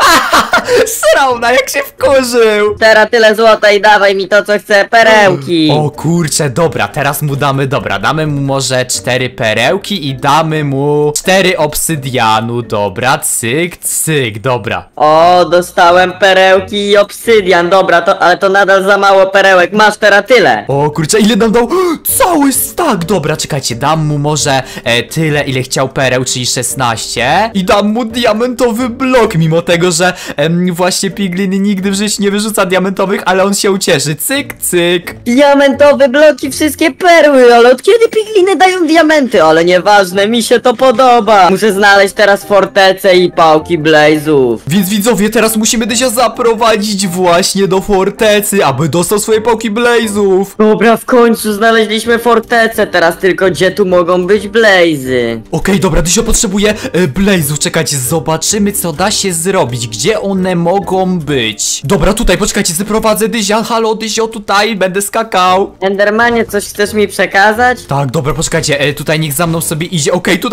Srauna, jak się wkurzył. Teraz tyle złota i dawaj mi to, co chcę, perełki. O kurczę, dobra, teraz mu damy, dobra, damy mu może cztery perełki i damy mu cztery obsydianu, dobra, cyk, cyk, dobra. O, dostałem perełki i obsydian, dobra, to, ale to nadal za mało perełek, masz teraz tyle. O kurczę, ile nam dał? Cały stack, dobra, czekajcie, dam mu może e, tyle, ile chciał pereł, czyli szesnaście. I dam mu diamentowy blok, mimo tego, że e, właśnie piglin nigdy w życiu nie wyrzuca diamentowych, ale on się ucieszy, cyk, cyk. Diamentowe bloki, wszystkie perły, ale od kiedy pigliny dają diamenty? Ale nieważne, mi się to podoba. Muszę znaleźć teraz fortecę i pałki Blaze'ów. Więc widzowie, teraz musimy Dysia zaprowadzić właśnie do fortecy, aby dostał swoje pałki Blaze'ów. Dobra, w końcu znaleźliśmy fortecę, teraz tylko gdzie tu mogą być Blaze'y? Okej, okay, dobra, Dysio potrzebuje e, Blaze'ów, czekajcie, zobaczymy co da się zrobić, gdzie one mogą być. Dobra, tutaj, poczekajcie, zaprowadzę Dysia, halo Dysio, tutaj, będę skakał. Endermanie, coś chcesz mi przekazać? Tak, dobra, poczekajcie, e, tutaj niech za mną sobie idzie, okej, okay, tutaj są Blaze'y.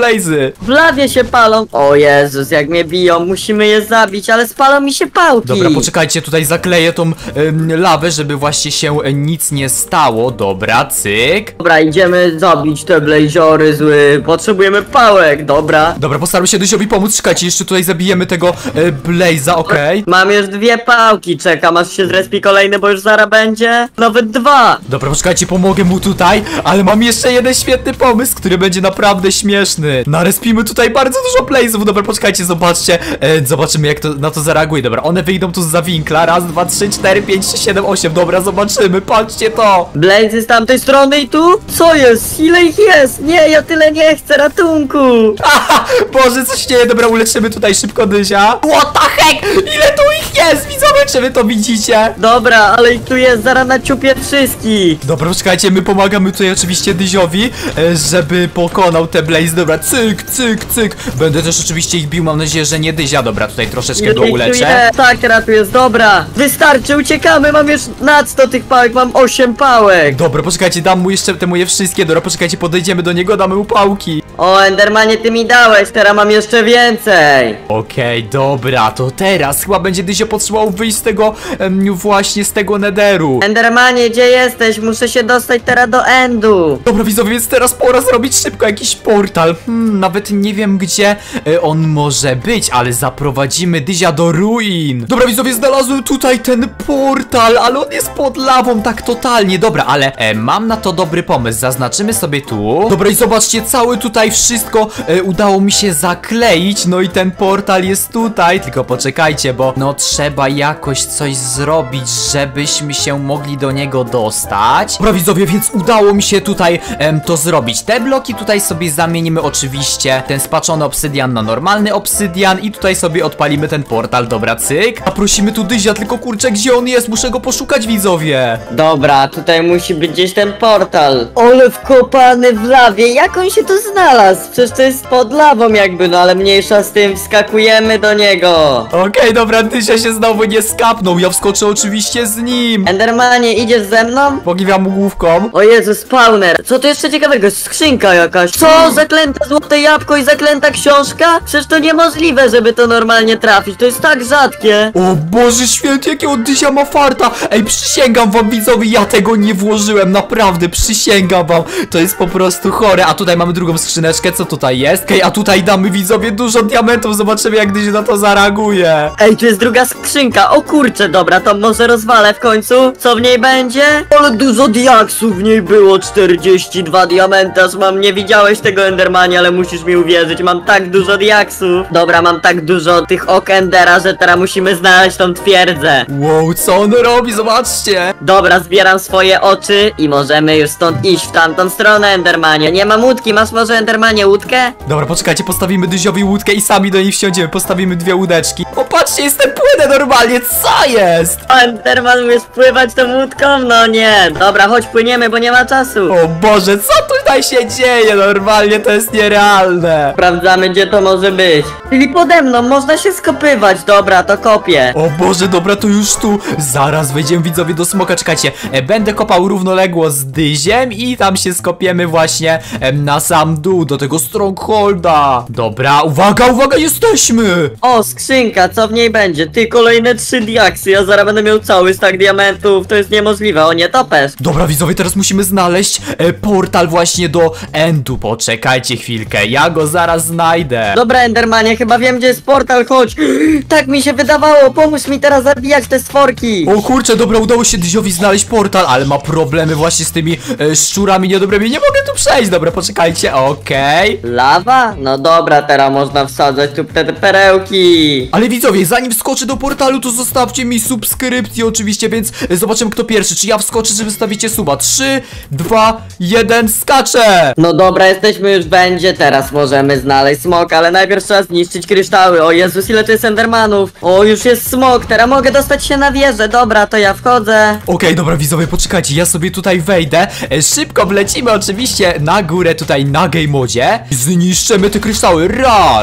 blazy. W lawie się palą. O Jezus, jak mnie biją, musimy je zabić, ale spalą mi się pałki. Dobra, poczekajcie, tutaj zakleję tą em, lawę, żeby właśnie się e, nic nie stało. Dobra, cyk. Dobra, idziemy zabić te blaziory zły. Potrzebujemy pałek, dobra. Dobra, postaram się Dyziowi pomóc. Czekajcie, jeszcze tutaj zabijemy tego e, blaza, okej. Mam już dwie pałki, czekam aż się zrespi kolejny, bo już zaraz będzie. Nawet dwa. Dobra, poczekajcie, pomogę mu tutaj, ale mam jeszcze jeden świetny pomysł, który będzie naprawdę śmieszny. Narespimy tutaj bardzo dużo blazów. Dobra, poczekajcie, zobaczcie. E, zobaczymy, jak to na to zareaguje. Dobra, one wyjdą tu z winkla. Raz, dwa, trzy, cztery, pięć, sześć, siedem, osiem. Dobra, zobaczymy, patrzcie to. Blazy z tamtej strony i tu? Co jest? Ile ich jest? Nie, ja tyle nie chcę, ratunku. Aha, Boże, coś się dzieje. Dobra, uleczymy tutaj szybko Dyzia. What the heck? Ile tu ich jest? Widzowie, czy wy to widzicie? Dobra, ale ich tu jest, zaraz naciupię wszystkich. Dobra, poczekajcie, my pomagamy tutaj oczywiście Dyziowi, e, żeby pokonał te blaze. Dobra, cyk, cyk, cyk. Będę też oczywiście ich bił, mam nadzieję, że nie Dyzia. Dobra, tutaj troszeczkę go Ich tu uleczę. jest. Tak, teraz tu jest, dobra. Wystarczy, uciekamy, mam już nad sto tych pałek, mam osiem pałek. Dobra, poczekajcie, dam mu jeszcze te moje wszystkie. Dobra, poczekajcie, podejdziemy do niego, damy mu pałki. O, Endermanie, ty mi dałeś, teraz mam jeszcze więcej. Okej, dobra, to teraz chyba będzie Dyzio potrzebował wyjść z tego, em, właśnie z tego nederu. Endermanie, gdzie jesteś? Muszę się dostać teraz do endu. Dobra, widzowie, więc teraz pora zrobić szybko jakiś portal. Hmm, nawet nie wiem, gdzie e, on może być, ale zaprowadzimy Dyzia do ruin. Dobra, widzowie, znalazłem tutaj ten portal, ale on jest pod lawą, tak totalnie. Dobra, ale e, mam na to dobry pomysł. Zaznaczymy sobie tu. Dobra, i zobaczcie, całe tutaj wszystko e, udało mi się zakleić. No i ten portal jest tutaj. Tylko poczekajcie, bo no trzeba jakoś coś zrobić, żebyśmy się mogli do niego dostać. Dobra, widzowie, więc udało mi się tutaj em, to zrobić. Te bloki tutaj sobie zamienimy oczywiście ten spaczony obsydian na normalny obsydian i tutaj sobie odpalimy ten portal. Dobra, cyk. A prosimy tu Dyzia, tylko kurczę, gdzie on jest? Muszę go poszukać, widzowie. Dobra, tutaj musi być gdzieś ten portal. Ole wkopany w lawie, jak on się tu znalazł? Przecież to jest pod lawą jakby, no ale mniejsza z tym, wskakujemy do niego. Okej, dobra, Dyzia się znowu nie skapnął. Ja wskoczę oczywiście z nim. Endermanie, idziesz ze mną? Pogiwiam mu główką. O Jezu, spawner. Co to jeszcze ciekawego? Skrzynka jakaś. Co? Zaklęte złote jabłko i zaklęta książka? Przecież to niemożliwe, żeby to normalnie trafić. To jest tak rzadkie. O Boże święty, jakiego Dyzia ma farta. Ej, przysięgam wam, widzowie, ja tego nie włożyłem. Naprawdę, przysięgam wam. To jest po prostu chore. A tutaj mamy drugą skrzyneczkę. Co tutaj jest? Okej, a tutaj damy, widzowie, dużo diamentów. Zobaczymy, jak Dyzia na to zareaguje. Ej, tu jest druga skrzynka. O kurczę, dobra, to może rozwalę w końcu. Co w niej będzie? Ale dużo diaksów w niej było. czterdzieści dwa diamenty, aż mam. Nie widziałeś tego, Endermanie, ale musisz mi uwierzyć. Mam tak dużo diaksów. Dobra, mam tak dużo tych ok Endera, że teraz musimy znaleźć tą twierdzę. Wow, co on robi? Zobaczcie. Dobra, zbieram swoje oczy i możemy już stąd iść w tamtą stronę, Endermanie. Nie mam łódki, masz może, Endermanie, łódkę? Dobra, poczekajcie, postawimy Dyziowi łódkę i sami do niej wsiądziemy. Postawimy dwie łódeczki. O, patrzcie, jestem płynę normalnie. Co jest? O, Enderman, umiesz pływać tą łódką? No nie. Dobra, chodź, płyniemy, bo nie ma czasu. O Boże, co tutaj się dzieje? Normalnie to jest nierealne. Sprawdzamy, gdzie to może być. Czyli pode mną, można się skopywać. Dobra, to kopię. O Boże, dobra, to już tu. Zaraz wejdziemy, widzowie, do smoka. Czekajcie, e, będę kopał równoległo z Dyziem i tam się skopiemy właśnie e, na sam dół, do tego strongholda. Dobra, uwaga, uwaga, jesteśmy. O, skrzynka, co w niej będzie? Ty, kolejne trzy diaksy, ja zaraz będę miał cały stack diamentów. To jest niemożliwe, o nie topesz. Dobra, widzowie, teraz musimy znaleźć e, portal właśnie do endu. Poczekajcie chwilkę, ja go zaraz znajdę. Dobra, Endermanie, chyba wiem, gdzie jest portal, chodź. Tak mi się wydawało, pomóż mi teraz zabijać te stworki. O kurczę, dobra, udało się Dyziowi znaleźć portal, ale ma problemy właśnie z tymi e, szczurami niedobrymi. Nie mogę tu przejść, dobra, poczekajcie, okej. Lawa? No dobra, teraz można wsadzać tu te perełki. Ale widzowie, zanim wskoczę do portalu, to zostawcie mi subskrypcję oczywiście, więc e, zobaczymy, kto pierwszy. Czy ja wskoczę, czy wystawicie suba? trzy, dwa, jeden, skaczę! No dobra, jesteśmy już w będzie, teraz możemy znaleźć smok, ale najpierw trzeba zniszczyć kryształy. O Jezus, ile to jest endermanów. O, już jest smok, teraz mogę dostać się na wieżę. Dobra, to ja wchodzę. Okej, dobra, widzowie, poczekajcie, ja sobie tutaj wejdę. E, szybko wlecimy oczywiście na górę tutaj na game modzie. Zniszczymy te kryształy. Raz,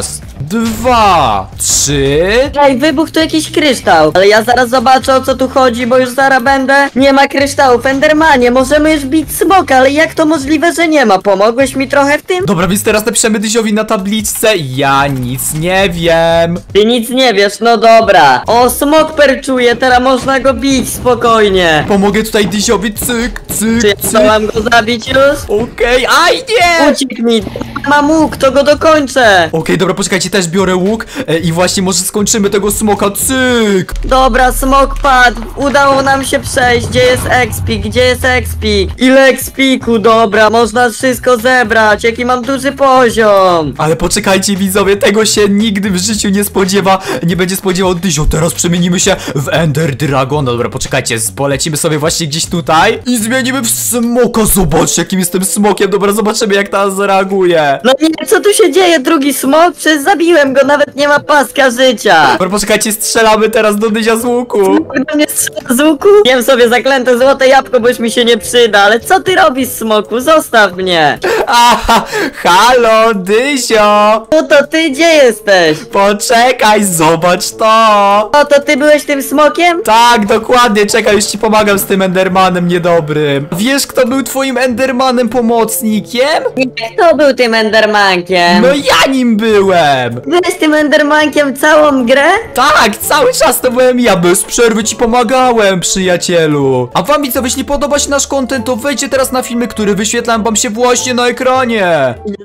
dwa, trzy. Ej, wybuch tu jakiś kryształ. Ale ja zaraz zobaczę, o co tu chodzi, bo już zaraz będę. Nie ma kryształów, Endermanie, możemy już bić smoka, ale jak to możliwe, że nie ma? Pomogłeś mi trochę w tym? Dobra, więc teraz napiszemy Dyziowi na tabliczce. Ja nic nie wiem. Ty nic nie wiesz, no dobra. O, smok perczuje, teraz można go bić spokojnie. Pomogę tutaj Dyziowi, cyk, Czy cyk, ja cyk. zdołam go zabić już? Okej, aj nie! Uciekł mi. Mam łuk, to go dokończę. Okej, dobra, poczekajcie, też biorę łuk e, i właśnie może skończymy tego smoka, cyk! Dobra, smok padł. Udało nam się przejść. Gdzie jest expik? Gdzie jest expik? Ile expiku? Dobra, można wszystko zebrać. Jaki mam duży poziom. Ale poczekajcie widzowie, tego się nigdy w życiu nie spodziewa, nie będzie spodziewał Dyzio. Teraz przemienimy się w Ender Dragon. Dobra, poczekajcie, polecimy sobie właśnie gdzieś tutaj i zmienimy w smoka. Zobaczcie, jakim jestem smokiem. Dobra, zobaczymy jak ta zareaguje. No nie, co tu się dzieje? Drugi smok? Przecież zabiłem go, nawet nie ma paska życia. Dobra, poczekajcie, strzelamy teraz do Dyzia z łuku. Smok do mnie strzela z łuku? Jem sobie zaklęte złote jabłko, bo już mi się nie przyda. Ale co ty robisz, smoku? Zostaw mnie. Aha, halo, Dyzio. No to ty gdzie jesteś? Poczekaj, zobacz to. O, to ty byłeś tym smokiem? Tak, dokładnie, czekaj, już ci pomagam z tym Endermanem niedobrym. Wiesz, kto był twoim Endermanem pomocnikiem? Nie, kto był tym endermankiem? No ja nim byłem. Byłeś tym endermankiem całą grę? Tak, cały czas to byłem ja, bez przerwy ci pomagałem, przyjacielu. A wam widzowie, jeśli podoba się nasz content, to wejdźcie teraz na filmy, które wyświetlam wam się właśnie na ekranie.